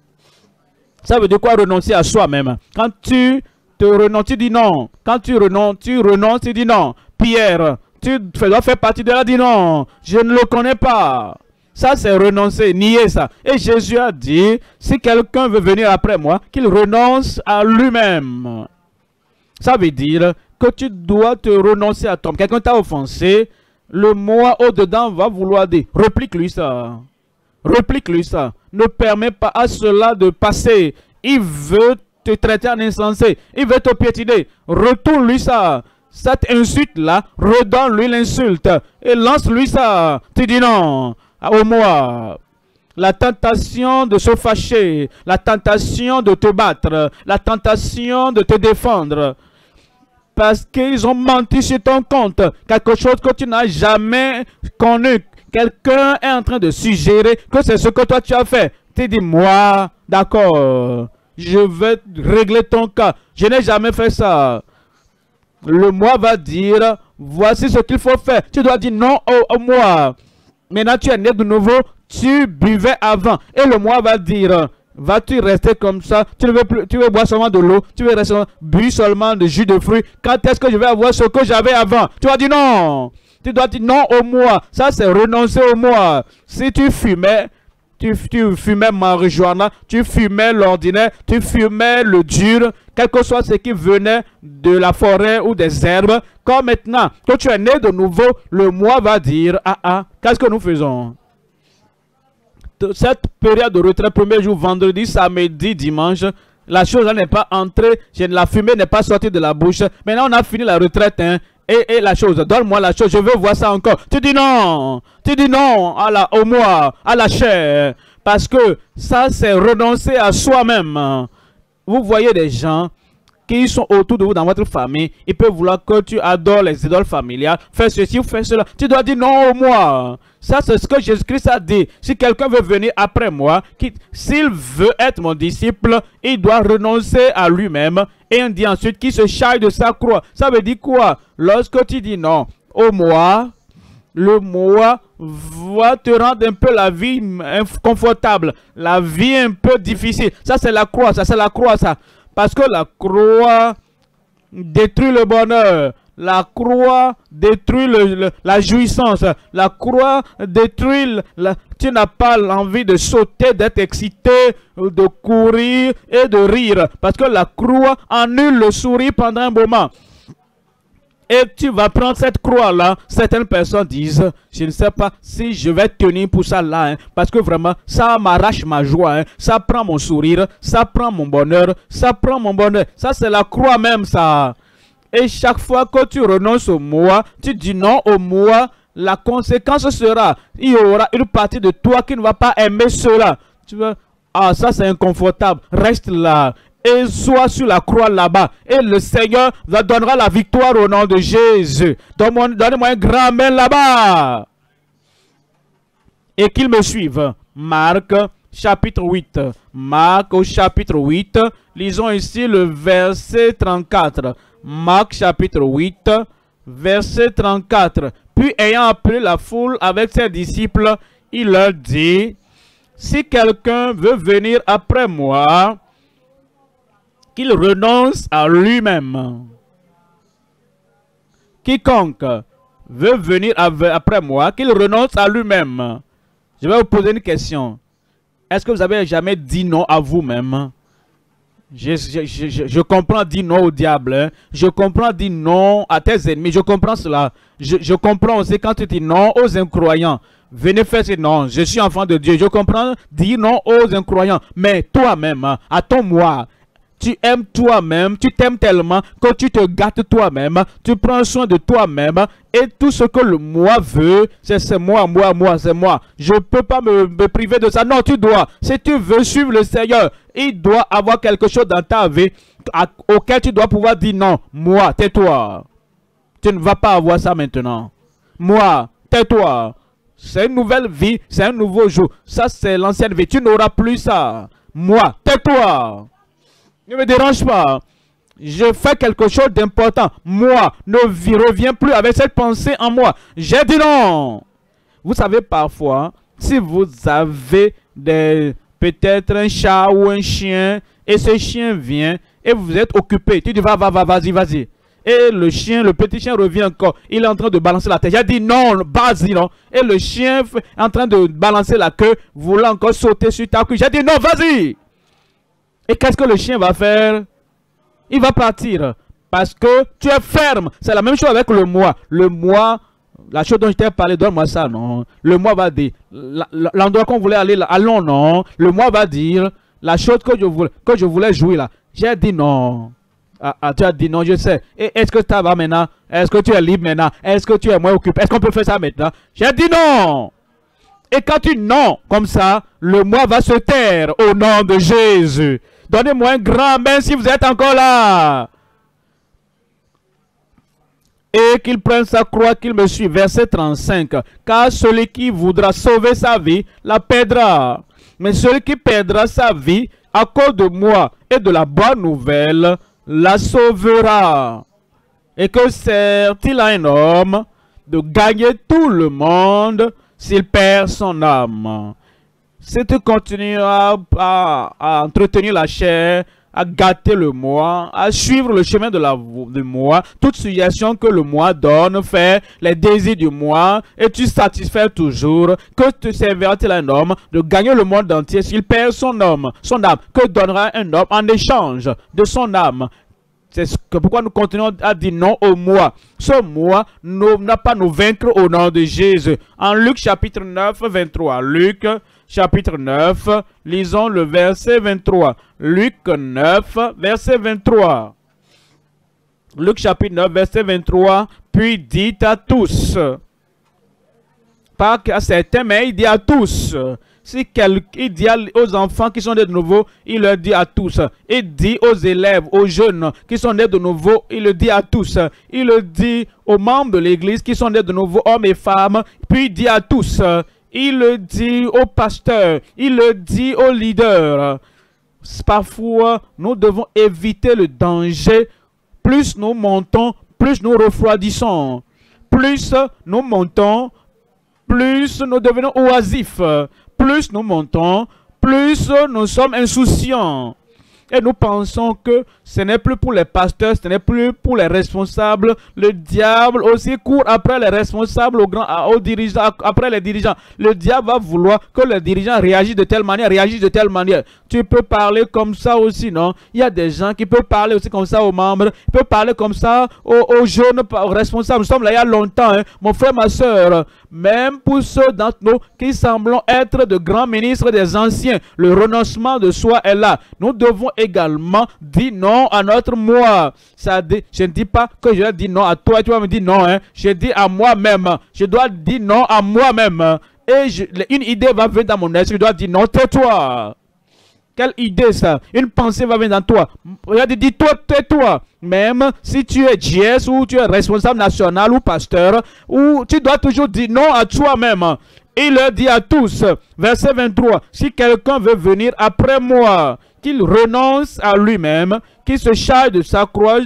Ça veut dire quoi, renoncer à soi-même? Quand tu te renonces, tu dis non. Quand tu renonces, tu dis non. Pierre, tu dois faire partie de là, dis non, je ne le connais pas. Ça, c'est renoncer, nier ça. Et Jésus a dit, si quelqu'un veut venir après moi, qu'il renonce à lui-même. Ça veut dire que tu dois te renoncer à toi. Quelqu'un t'a offensé, le moi au-dedans va vouloir dire, replique-lui ça. Replique-lui ça. Ne permets pas à cela de passer. Il veut te traiter en insensé. Il veut te piétiner. Retourne-lui ça. Cette insulte-là, redonne-lui l'insulte et lance-lui ça. Tu dis non au moi. La tentation de se fâcher, la tentation de te battre, la tentation de te défendre. Parce qu'ils ont menti sur ton compte. Quelque chose que tu n'as jamais connu. Quelqu'un est en train de suggérer que c'est ce que toi tu as fait. Tu dis, moi, d'accord, je vais régler ton cas. Je n'ai jamais fait ça. Le moi va dire, voici ce qu'il faut faire. Tu dois dire non au moi. Maintenant tu es né de nouveau, tu buvais avant. Et le moi va dire, vas-tu rester comme ça? Tu ne veux plus, tu veux boire seulement de l'eau, tu veux rester bu seulement de jus de fruits. Quand est-ce que je vais avoir ce que j'avais avant? Tu vas dire non. Tu dois dire non au moi. Ça c'est renoncer au moi. Si tu fumais, tu fumais marijuana, tu fumais l'ordinaire, tu fumais le dur, quel que soit ce qui venait de la forêt ou des herbes, comme maintenant que tu es né de nouveau, le moi va dire, qu'est-ce que nous faisons? Cette période de retrait, premier jour, vendredi, samedi, dimanche, la chose n'est pas entrée, la fumée n'est pas sortie de la bouche. Maintenant, on a fini la retraite, hein. Et la chose, donne-moi la chose, je veux voir ça encore. Tu dis non au moi, à la chair. Parce que ça, c'est renoncer à soi-même. Vous voyez des gens qui sont autour de vous dans votre famille. Ils peuvent vouloir que tu adores les idoles familiales. Fais ceci ou fais cela. Tu dois dire non au moi. Ça, c'est ce que Jésus-Christ a dit. Si quelqu'un veut venir après moi, s'il veut être mon disciple, il doit renoncer à lui-même. Et on dit ensuite qu'il se charge de sa croix. Ça veut dire quoi? Lorsque tu dis non au moi, le moi va te rendre un peu la vie inconfortable, la vie un peu difficile. Ça, c'est la croix, ça, c'est la croix, ça. Parce que la croix détruit le bonheur. La croix détruit la jouissance. La croix détruit... Tu n'as pas l'envie de sauter, d'être excité, de courir et de rire. Parce que la croix annule le sourire pendant un moment. Et tu vas prendre cette croix-là. Certaines personnes disent, je ne sais pas si je vais tenir pour ça là, hein, parce que vraiment, ça m'arrache ma joie, hein, ça prend mon sourire, ça prend mon bonheur, ça prend mon bonheur. Ça, c'est la croix même, ça. Et chaque fois que tu renonces au moi, tu dis non au moi, la conséquence sera, il y aura une partie de toi qui ne va pas aimer cela. Tu vois, ah, ça c'est inconfortable, reste là. Et sois sur la croix là-bas. Et le Seigneur vous donnera la victoire au nom de Jésus. Donnez-moi un grand amen là-bas. Et qu'ils me suivent. Marc chapitre 8. Marc au chapitre 8. Lisons ici le verset 34. Marc chapitre 8, verset 34. Puis ayant appelé la foule avec ses disciples, il leur dit, si quelqu'un veut venir après moi, qu'il renonce à lui-même. Quiconque veut venir après moi, qu'il renonce à lui-même. Je vais vous poser une question. Est-ce que vous avez jamais dit non à vous-même? Je comprends dire non au diable. Hein. Je comprends dire non à tes ennemis. Je comprends cela. Je comprends aussi quand tu dis non aux incroyants. Venez faire ce non. Je suis enfant de Dieu. Je comprends dire non aux incroyants. Mais toi-même, à ton moi, tu aimes toi-même, tu t'aimes tellement que tu te gâtes toi-même, tu prends soin de toi-même et tout ce que le moi veut, c'est moi, c'est moi. Je ne peux pas me priver de ça. Non, tu dois. Si tu veux suivre le Seigneur, il doit avoir quelque chose dans ta vie auquel tu dois pouvoir dire non. Moi, tais-toi. Tu ne vas pas avoir ça maintenant. Moi, tais-toi. C'est une nouvelle vie, c'est un nouveau jour. Ça, c'est l'ancienne vie. Tu n'auras plus ça. Moi, tais-toi. Ne me dérange pas. Je fais quelque chose d'important. Moi, ne reviens plus avec cette pensée en moi. J'ai dit non. Vous savez, parfois, si vous avez peut-être un chat ou un chien, et ce chien vient, et vous êtes occupé. Tu dis, vas-y. Et le chien, le petit chien revient encore. Il est en train de balancer la tête. J'ai dit non, vas-y, non. Et le chien est en train de balancer la queue, voulant encore sauter sur ta queue. J'ai dit non, vas-y. Et qu'est-ce que le chien va faire? Il va partir. Parce que tu es ferme. C'est la même chose avec le moi. Le moi, la chose dont je t'ai parlé, donne-moi ça, non. Le moi va dire, l'endroit qu'on voulait aller, là, allons, non. Le moi va dire, la chose que je voulais jouer là. J'ai dit non. Tu as dit non, je sais. Et est-ce que ça va maintenant? Est-ce que tu es libre maintenant? Est-ce que tu es moins occupé? Est-ce qu'on peut faire ça maintenant? J'ai dit non. Et quand tu non, comme ça, le moi va se taire au nom de Jésus. Donnez-moi un grand amen si vous êtes encore là. Et qu'il prenne sa croix, qu'il me suive. Verset 35. Car celui qui voudra sauver sa vie, la perdra. Mais celui qui perdra sa vie à cause de moi et de la bonne nouvelle, la sauvera. Et que sert-il à un homme de gagner tout le monde s'il perd son âme? Si tu continues à entretenir la chair, à gâter le moi, à suivre le chemin de moi, toute suggestion que le moi donne, fait les désirs du moi, et tu satisfais toujours, que te servira-t-il un homme de gagner le monde entier s'il perd son âme? Que donnera un homme en échange de son âme? C'est pourquoi nous continuons à dire non au moi. Ce moi n'a pas nous vaincre au nom de Jésus. En Luc chapitre 9, 23. Luc chapitre 9, lisons le verset 23. Luc 9, verset 23. Luc chapitre 9, verset 23. Puis dit à tous. Pas à certains, mais il dit à tous. Il dit aux enfants qui sont nés de nouveau, il leur dit à tous. Il dit aux élèves, aux jeunes qui sont nés de nouveau, il le dit à tous. Il le dit aux membres de l'église qui sont nés de nouveau, hommes et femmes, puis il dit à tous. Il le dit aux pasteurs, il le dit aux leaders. Parfois, nous devons éviter le danger. Plus nous montons, plus nous refroidissons. Plus nous montons, plus nous devenons oisifs. Plus nous montons, plus nous sommes insouciants. Et nous pensons que ce n'est plus pour les pasteurs, ce n'est plus pour les responsables. Le diable aussi court après les responsables, aux dirigeants, après les dirigeants. Le diable va vouloir que les dirigeants réagissent de telle manière, réagissent de telle manière. Tu peux parler comme ça aussi, non? Il y a des gens qui peuvent parler aussi comme ça aux membres, ils peuvent parler comme ça aux jeunes responsables. Nous sommes là il y a longtemps, hein, mon frère, ma soeur. Même pour ceux d'entre nous qui semblons être de grands ministres des anciens, le renoncement de soi est là. Nous devons également dire non à notre moi. Je ne dis pas que je dis non à toi et tu vas me dire non. Hein. Je dis à moi-même. Je dois dire non à moi-même. Et une idée va venir dans mon esprit. Je dois dire non, tais-toi. Quelle idée ça? Une pensée va venir dans toi. Regarde, dis-toi, tais-toi. Même si tu es GS ou tu es responsable national ou pasteur, ou tu dois toujours dire non à toi-même. Il leur dit à tous, verset 23, si quelqu'un veut venir après moi, qu'il renonce à lui-même, qu'il se charge de sa croix,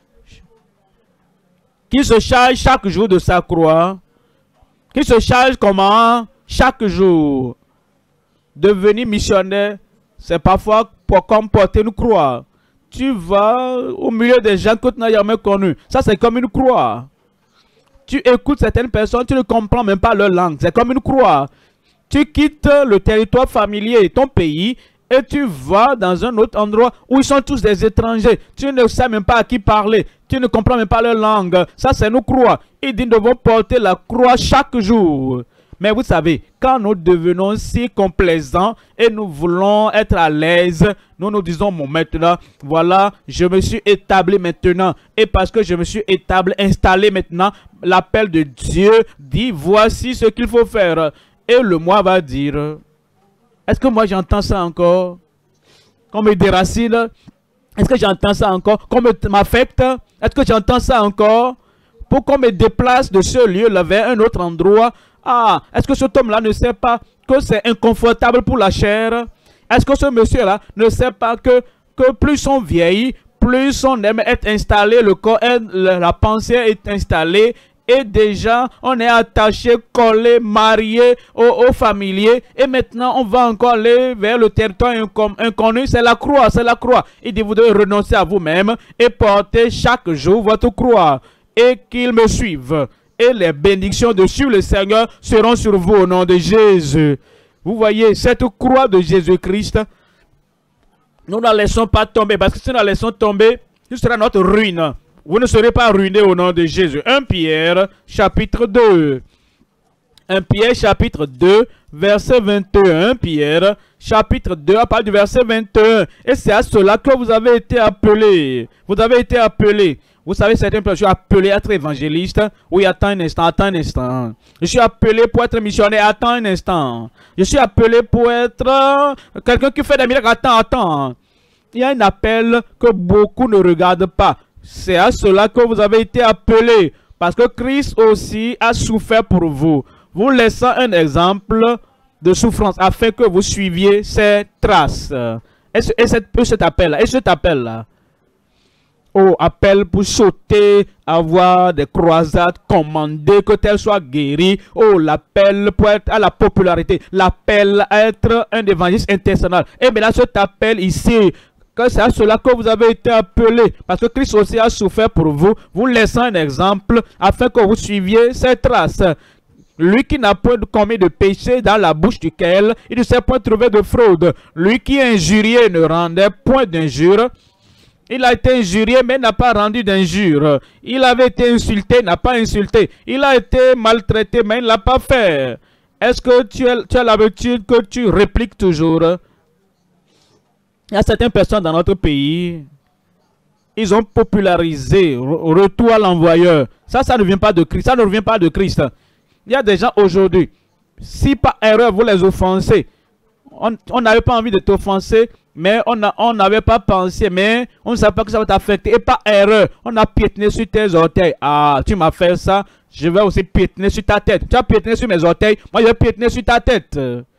qu'il se charge chaque jour de sa croix, qu'il se charge comment? Chaque jour. Devenir missionnaire, c'est parfois comme porter une croix. Tu vas au milieu des gens que tu n'as jamais connus. Ça, c'est comme une croix. Tu écoutes certaines personnes, tu ne comprends même pas leur langue. C'est comme une croix. Tu quittes le territoire familier, ton pays, et tu vas dans un autre endroit où ils sont tous des étrangers. Tu ne sais même pas à qui parler. Tu ne comprends même pas leur langue. Ça, c'est une croix. Il dit, nous devons porter la croix chaque jour. Mais vous savez, quand nous devenons si complaisants et nous voulons être à l'aise, nous nous disons, bon, maintenant, voilà, je me suis établi maintenant. Et parce que je me suis installé maintenant, l'appel de Dieu dit, voici ce qu'il faut faire. Et le moi va dire, est-ce que moi j'entends ça encore? Qu'on me déracine? Est-ce que j'entends ça encore? Qu'on m'affecte? Est-ce que j'entends ça encore? Pour qu'on me déplace de ce lieu-là vers un autre endroit? Ah, est-ce que cet homme-là ne sait pas que c'est inconfortable pour la chair? Est-ce que ce monsieur-là ne sait pas que plus on vieillit, plus on aime être installé, le corps, la pensée est installée, et déjà on est attaché, collé, marié aux familiers, et maintenant on va encore aller vers le territoire inconnu, c'est la croix, c'est la croix. Il dit, vous devez renoncer à vous-même et porter chaque jour votre croix, et qu'ils me suivent. Et les bénédictions de suivre le Seigneur seront sur vous au nom de Jésus. Vous voyez, cette croix de Jésus-Christ, nous ne la laissons pas tomber. Parce que si nous la laissons tomber, ce sera notre ruine. Vous ne serez pas ruinés au nom de Jésus. 1 Pierre, chapitre 2. 1 Pierre, chapitre 2, verset 21. 1 Pierre, chapitre 2, à partir du verset 21. Et c'est à cela que vous avez été appelés. Vous avez été appelés. Vous savez, certaines personnes, je suis appelé à être évangéliste. Oui, attends un instant, attends un instant. Je suis appelé pour être missionnaire, attends un instant. Je suis appelé pour être quelqu'un qui fait des miracles, attends. Il y a un appel que beaucoup ne regardent pas. C'est à cela que vous avez été appelés. Parce que Christ aussi a souffert pour vous. Vous laissant un exemple de souffrance afin que vous suiviez ses traces. Et cet appel-là. Oh, appel pour sauter, avoir des croisades, commander que tel soit guéri. Oh, l'appel pour être à la popularité. L'appel à être un évangéliste international. Et maintenant, cet appel ici, que c'est à cela que vous avez été appelés. Parce que Christ aussi a souffert pour vous, vous laissant un exemple afin que vous suiviez ses traces. Lui qui n'a point commis de péché dans la bouche duquel il ne s'est point trouvé de fraude. Lui qui injuriait ne rendait point d'injure. Il a été injurié, mais n'a pas rendu d'injure. Il avait été insulté, n'a pas insulté. Il a été maltraité, mais il ne l'a pas fait. Est-ce que tu as l'habitude que tu répliques toujours? Il y a certaines personnes dans notre pays, ils ont popularisé retour à l'envoyeur. Ça ne vient pas de Christ. Ça ne revient pas de Christ. Il y a des gens aujourd'hui, si par erreur vous les offensez, on n'avait pas envie de t'offenser, mais on n'avait pas pensé, mais on ne savait pas que ça va t'affecter. Et par erreur, on a piétiné sur tes orteils. Ah, tu m'as fait ça, je vais aussi piétiner sur ta tête. Tu as piétiné sur mes orteils, moi je vais piétiner sur ta tête.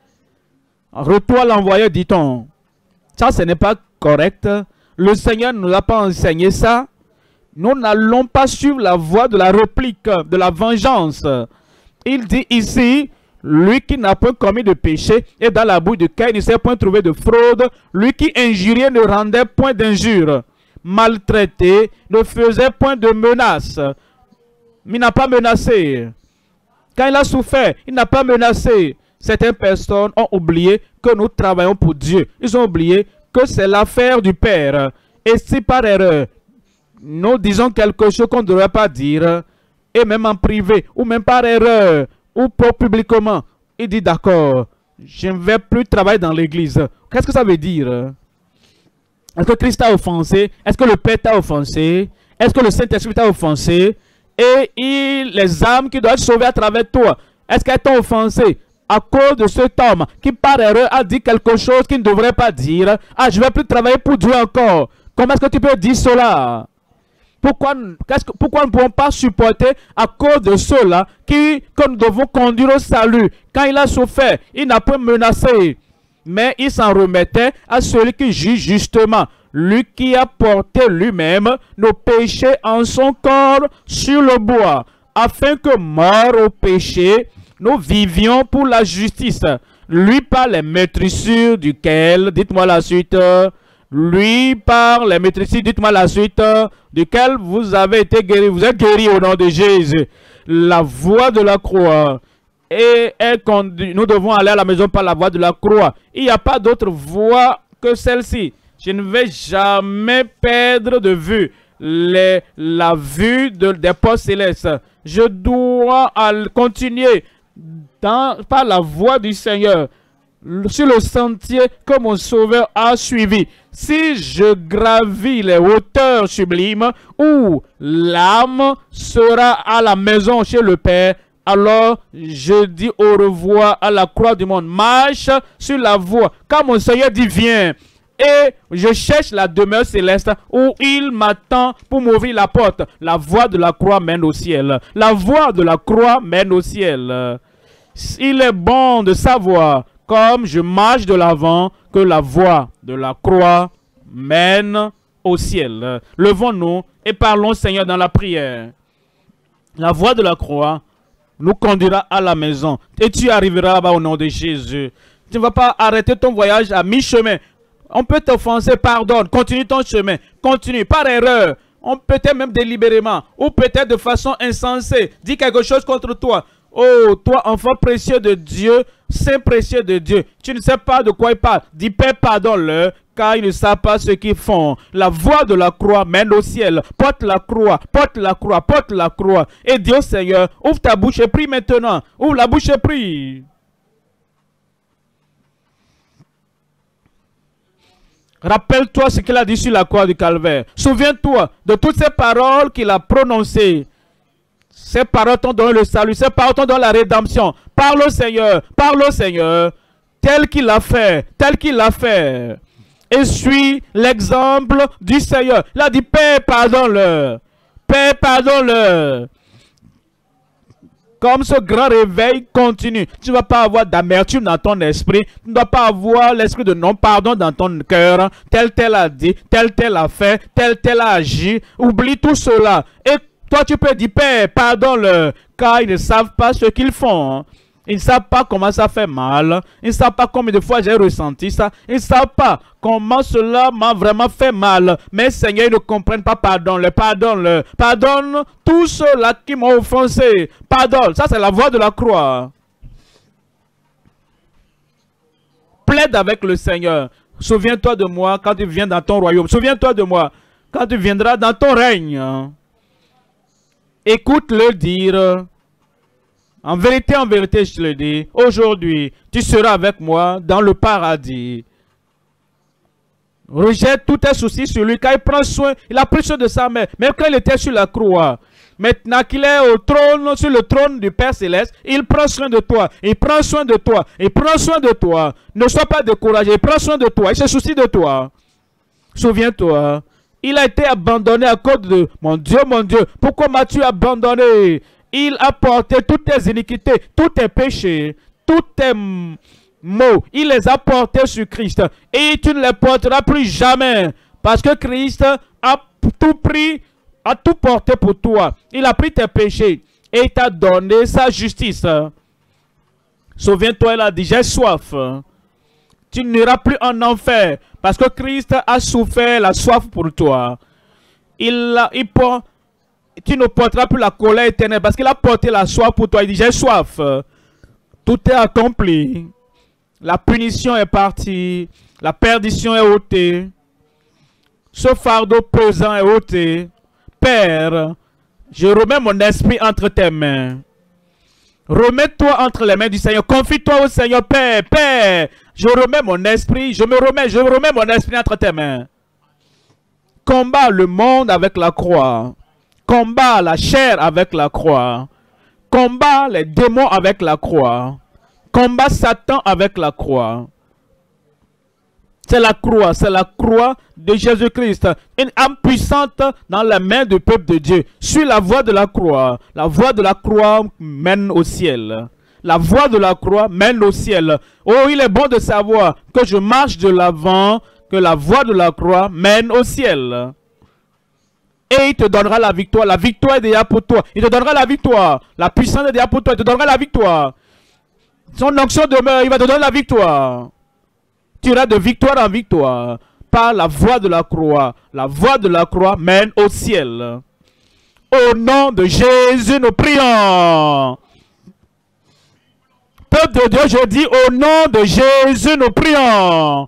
Retour à l'envoyeur, dit-on. Ça, ce n'est pas correct. Le Seigneur ne nous a pas enseigné ça. Nous n'allons pas suivre la voie de la réplique, de la vengeance. Il dit ici, lui qui n'a point commis de péché, et dans la bouche duquel il ne s'est point trouvé de fraude, lui qui injuriait ne rendait point d'injure, maltraité, ne faisait point de menaces. Il n'a pas menacé. Quand il a souffert, il n'a pas menacé. Certaines personnes ont oublié que nous travaillons pour Dieu. Ils ont oublié que c'est l'affaire du Père. Et si par erreur, nous disons quelque chose qu'on ne devrait pas dire, et même en privé, ou même par erreur, ou publiquement, il dit d'accord, je ne vais plus travailler dans l'église. Qu'est-ce que ça veut dire? Est-ce que Christ t'a offensé? Est-ce que le Père t'a offensé? Est-ce que le Saint-Esprit t'a offensé? Et les âmes qui doivent être sauvées à travers toi, est-ce qu'elles t'ont offensé? À cause de cet homme qui par erreur a dit quelque chose qu'il ne devrait pas dire. Ah, je ne vais plus travailler pour Dieu encore. Comment est-ce que tu peux dire cela? Pourquoi nous ne pouvons pas supporter à cause de ceux-là que nous devons conduire au salut? Quand il a souffert, il n'a pas menacé, mais il s'en remettait à celui qui juge justement. Lui qui a porté lui-même nos péchés en son corps sur le bois, afin que, mort au péché, nous vivions pour la justice. Lui par les maîtrisures duquel, dites-moi la suite, lui par les maîtrisures, dites-moi la suite, duquel vous avez été guéri. Vous êtes guéri au nom de Jésus. La voie de la croix. Et nous devons aller à la maison par la voie de la croix. Il n'y a pas d'autre voie que celle-ci. Je ne vais jamais perdre de vue la vue des postes célestes. Je dois continuer par la voie du Seigneur, sur le sentier que mon Sauveur a suivi. Si je gravis les hauteurs sublimes où l'âme sera à la maison chez le Père, alors je dis au revoir à la croix du monde. Marche sur la voie. Quand mon Seigneur dit viens, et je cherche la demeure céleste où il m'attend pour m'ouvrir la porte. La voie de la croix mène au ciel. La voie de la croix mène au ciel. Il est bon de savoir, comme je marche de l'avant, que la voie de la croix mène au ciel. Levons-nous et parlons, Seigneur, dans la prière. La voie de la croix nous conduira à la maison. Et tu arriveras là-bas au nom de Jésus. Tu ne vas pas arrêter ton voyage à mi-chemin. On peut t'offenser, pardonne, continue ton chemin, continue, par erreur, on peut-être même délibérément, ou peut-être de façon insensée, dit quelque chose contre toi. Oh, toi, enfant précieux de Dieu, saint précieux de Dieu, tu ne sais pas de quoi il parle. Dis, Père, pardonne-le, car ils ne savent pas ce qu'ils font. La voie de la croix mène au ciel. Porte la croix, porte la croix, porte la croix. Et dis au Seigneur, ouvre ta bouche et prie maintenant. Ouvre la bouche et prie. Rappelle-toi ce qu'il a dit sur la croix du Calvaire. Souviens-toi de toutes ces paroles qu'il a prononcées. Ces paroles t'ont donné le salut. Ces paroles t'ont donné la rédemption. Parle au Seigneur. Parle au Seigneur. Tel qu'il a fait. Tel qu'il a fait. Et suis l'exemple du Seigneur. Il a dit, Père, pardonne-le. Père, pardonne-le. Comme ce grand réveil continue, tu ne vas pas avoir d'amertume dans ton esprit. Tu ne dois pas avoir l'esprit de non-pardon dans ton cœur. Tel a dit, tel a fait, tel a agi. Oublie tout cela. Et toi, tu peux dire, Père, pardonne-le. Car ils ne savent pas ce qu'ils font. Ils ne savent pas comment ça fait mal. Ils ne savent pas combien de fois j'ai ressenti ça. Ils ne savent pas comment cela m'a vraiment fait mal. Mais Seigneur, ils ne comprennent pas. Pardonne-le, pardonne-le. Pardonne tous ceux-là qui m'ont offensé. Pardonne. Ça, c'est la voie de la croix. Plaide avec le Seigneur. Souviens-toi de moi quand tu viens dans ton royaume. Souviens-toi de moi quand tu viendras dans ton règne. Écoute-le dire. En vérité, je te le dis, aujourd'hui, tu seras avec moi dans le paradis. Rejette tous tes soucis sur lui, car il prend soin, il a pris soin de sa mère, même quand il était sur la croix. Maintenant qu'il est au trône, sur le trône du Père Céleste, il prend soin de toi, il prend soin de toi, il prend soin de toi. Ne sois pas découragé, il prend soin de toi, il se soucie de toi. Souviens-toi, il a été abandonné à cause de mon Dieu, pourquoi m'as-tu abandonné? Il a porté toutes tes iniquités, tous tes péchés, tous tes maux. Il les a portés sur Christ. Et tu ne les porteras plus jamais. Parce que Christ a tout pris, a tout porté pour toi. Il a pris tes péchés et il t'a donné sa justice. Souviens-toi, il a dit, j'ai soif. Tu n'iras plus en enfer parce que Christ a souffert la soif pour toi. Tu ne porteras plus la colère éternelle parce qu'il a porté la soif pour toi. Il dit, j'ai soif. Tout est accompli. La punition est partie. La perdition est ôtée. Ce fardeau pesant est ôté. Père, je remets mon esprit entre tes mains. Remets-toi entre les mains du Seigneur. Confie-toi au Seigneur, Père. Père, je remets mon esprit. Je remets mon esprit entre tes mains. Combat le monde avec la croix. Combat la chair avec la croix. Combat les démons avec la croix. Combat Satan avec la croix. C'est la croix de Jésus-Christ. Une âme puissante dans la main du peuple de Dieu. Suis la voie de la croix. La voie de la croix mène au ciel. La voie de la croix mène au ciel. Oh, il est bon de savoir que je marche de l'avant, que la voie de la croix mène au ciel. Et il te donnera la victoire. La victoire est déjà pour toi. Il te donnera la victoire. La puissance est déjà pour toi. Il te donnera la victoire. Son onction demeure. Il va te donner la victoire. Tu iras de victoire en victoire par la voie de la croix. La voie de la croix mène au ciel. Au nom de Jésus, nous prions. Peuple de Dieu, je dis au nom de Jésus, nous prions.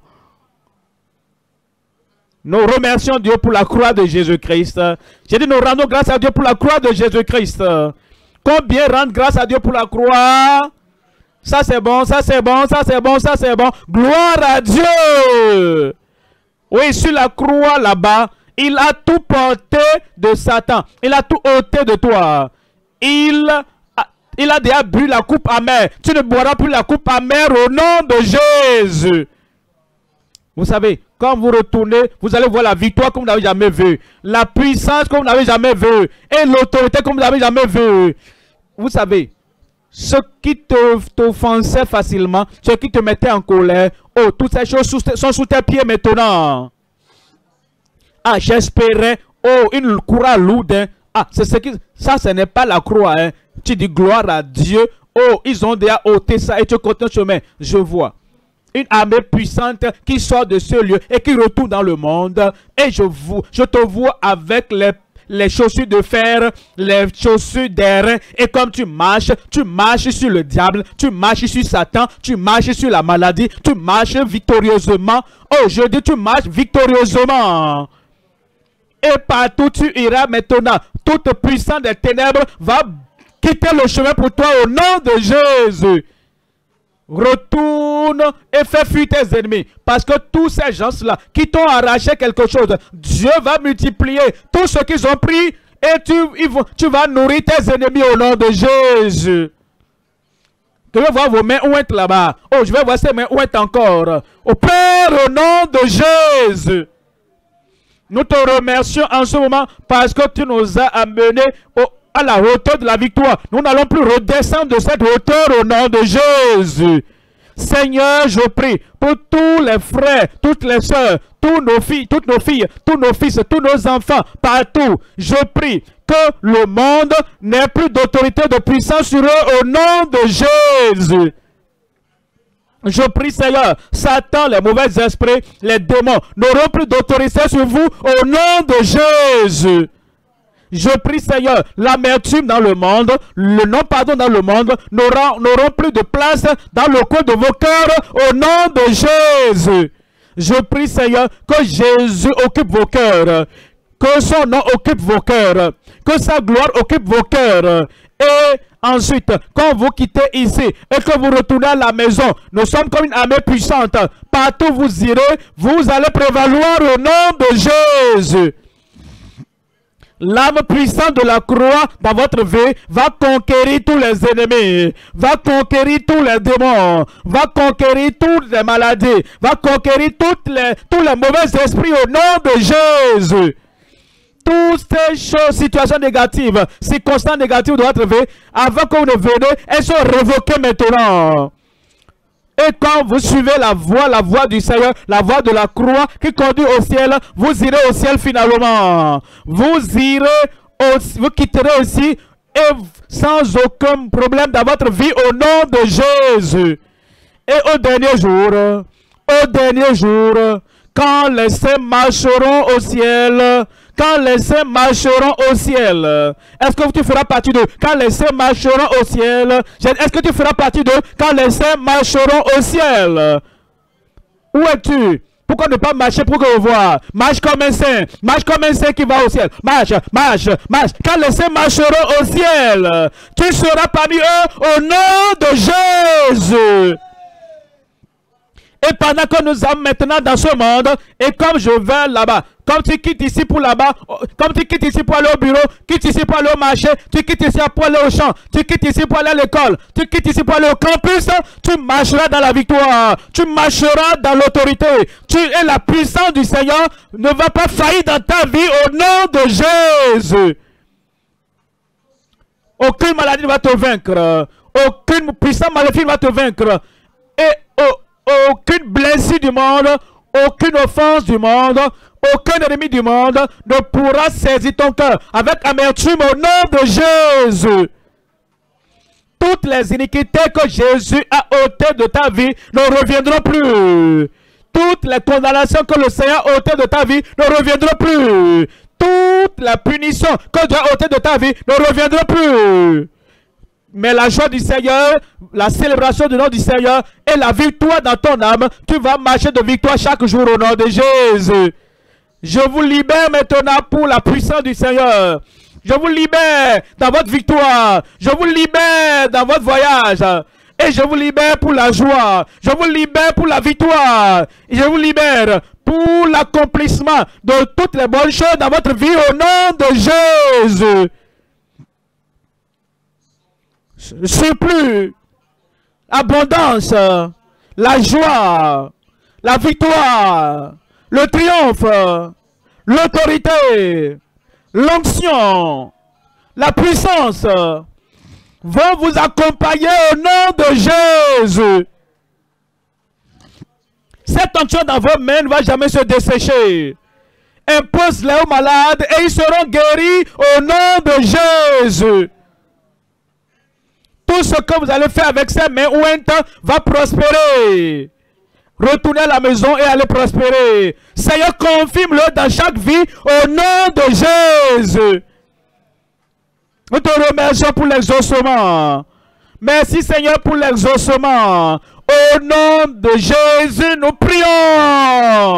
Nous remercions Dieu pour la croix de Jésus-Christ. J'ai dit, nous rendons grâce à Dieu pour la croix de Jésus-Christ. Combien rendre grâce à Dieu pour la croix? Ça c'est bon, ça c'est bon, ça c'est bon, ça c'est bon. Gloire à Dieu. Oui, sur la croix là-bas, il a tout porté de Satan. Il a tout ôté de toi. Il a déjà bu la coupe amère. Tu ne boiras plus la coupe amère au nom de Jésus. Vous savez, quand vous retournez, vous allez voir la victoire comme vous n'avez jamais vue. La puissance comme vous n'avez jamais vue. Et l'autorité comme vous n'avez jamais vue. Vous savez, ce qui t'offensait facilement, ce qui te mettait en colère, oh, toutes ces choses sont sous tes pieds maintenant. Ah, j'espérais, oh, une croix lourde. Hein. Ah, c'est ce qui, ça, ce n'est pas la croix. Hein. Tu dis gloire à Dieu. Oh, ils ont déjà ôté ça et tu continues le chemin. Je vois une armée puissante qui sort de ce lieu et qui retourne dans le monde. Et je te vois avec les chaussures de fer, les chaussures d'airain, et comme tu marches sur le diable, tu marches sur Satan, tu marches sur la maladie, tu marches victorieusement. Oh, je dis tu marches victorieusement. Et partout tu iras maintenant. Toute puissance des ténèbres va quitter le chemin pour toi au nom de Jésus. Retourne et fais fuir tes ennemis. Parce que tous ces gens-là qui t'ont arraché quelque chose, Dieu va multiplier tout ce qu'ils ont pris et tu vas nourrir tes ennemis au nom de Jésus. Je vais voir vos mains ouintes là-bas. Oh, je vais voir ces mains ouintes encore. Au Père, au nom de Jésus. Nous te remercions en ce moment parce que tu nous as amenés à la hauteur de la victoire. Nous n'allons plus redescendre de cette hauteur au nom de Jésus. Seigneur, je prie pour tous les frères, toutes les sœurs, toutes nos filles, tous nos fils, tous nos enfants, partout. Je prie que le monde n'ait plus d'autorité, de puissance sur eux au nom de Jésus. Je prie, Seigneur, Satan, les mauvais esprits, les démons n'auront plus d'autorité sur vous au nom de Jésus. Je prie, Seigneur, l'amertume dans le monde, le non-pardon dans le monde n'auront plus de place dans le coin de vos cœurs au nom de Jésus. Je prie, Seigneur, que Jésus occupe vos cœurs, que son nom occupe vos cœurs, que sa gloire occupe vos cœurs. Et ensuite, quand vous quittez ici et que vous retournez à la maison, nous sommes comme une armée puissante. Partout où vous irez, vous allez prévaloir au nom de Jésus. L'âme puissante de la croix dans votre vie va conquérir tous les ennemis, va conquérir tous les démons, va conquérir toutes les maladies, va conquérir tous les mauvais esprits au nom de Jésus. Toutes ces choses, situations négatives, circonstances négatives de votre vie, avant que vous ne venez, elles sont révoquées maintenant. Et quand vous suivez la voie du Seigneur, la voie de la croix qui conduit au ciel, vous irez au ciel finalement. Vous quitterez aussi et sans aucun problème dans votre vie au nom de Jésus. Et au dernier jour, quand les saints marcheront au ciel, quand les saints marcheront au ciel, est-ce que tu feras partie de quand les saints marcheront au ciel? Est-ce que tu feras partie de quand les saints marcheront au ciel? Où es-tu? Pourquoi ne pas marcher pour que vous voyez? Marche comme un saint qui va au ciel. Marche. Quand les saints marcheront au ciel, tu seras parmi eux au nom de Jésus. Et pendant que nous sommes maintenant dans ce monde, et comme je vais là-bas, comme tu quittes ici pour là-bas, comme tu quittes ici pour aller au bureau, quittes ici pour aller au marché, tu quittes ici pour aller au champ, tu quittes ici pour aller à l'école, tu quittes ici pour aller au campus, tu marcheras dans la victoire, tu marcheras dans l'autorité. Tu es la puissance du Seigneur, ne va pas faillir dans ta vie au nom de Jésus. Aucune maladie ne va te vaincre, aucune puissance maléfique ne va te vaincre. Et aucune blessure du monde, aucune offense du monde, aucun ennemi du monde ne pourra saisir ton cœur avec amertume au nom de Jésus. Toutes les iniquités que Jésus a ôtées de ta vie ne reviendront plus. Toutes les condamnations que le Seigneur a ôtées de ta vie ne reviendront plus. Toute la punition que Dieu a ôtée de ta vie ne reviendra plus. Mais la joie du Seigneur, la célébration du nom du Seigneur et la victoire dans ton âme, tu vas marcher de victoire chaque jour au nom de Jésus. Je vous libère maintenant pour la puissance du Seigneur. Je vous libère dans votre victoire. Je vous libère dans votre voyage. Et je vous libère pour la joie. Je vous libère pour la victoire. Et je vous libère pour l'accomplissement de toutes les bonnes choses dans votre vie au nom de Jésus. Surplus, abondance, la joie, la victoire, le triomphe, l'autorité, l'onction, la puissance vont vous accompagner au nom de Jésus. Cette onction dans vos mains ne va jamais se dessécher. Impose-les aux malades et ils seront guéris au nom de Jésus. Tout ce que vous allez faire avec ces mains ouintes va prospérer. Retournez à la maison et allez prospérer. Seigneur, confirme-le dans chaque vie au nom de Jésus. Nous te remercions pour l'exaucement. Merci Seigneur pour l'exaucement. Au nom de Jésus, nous prions.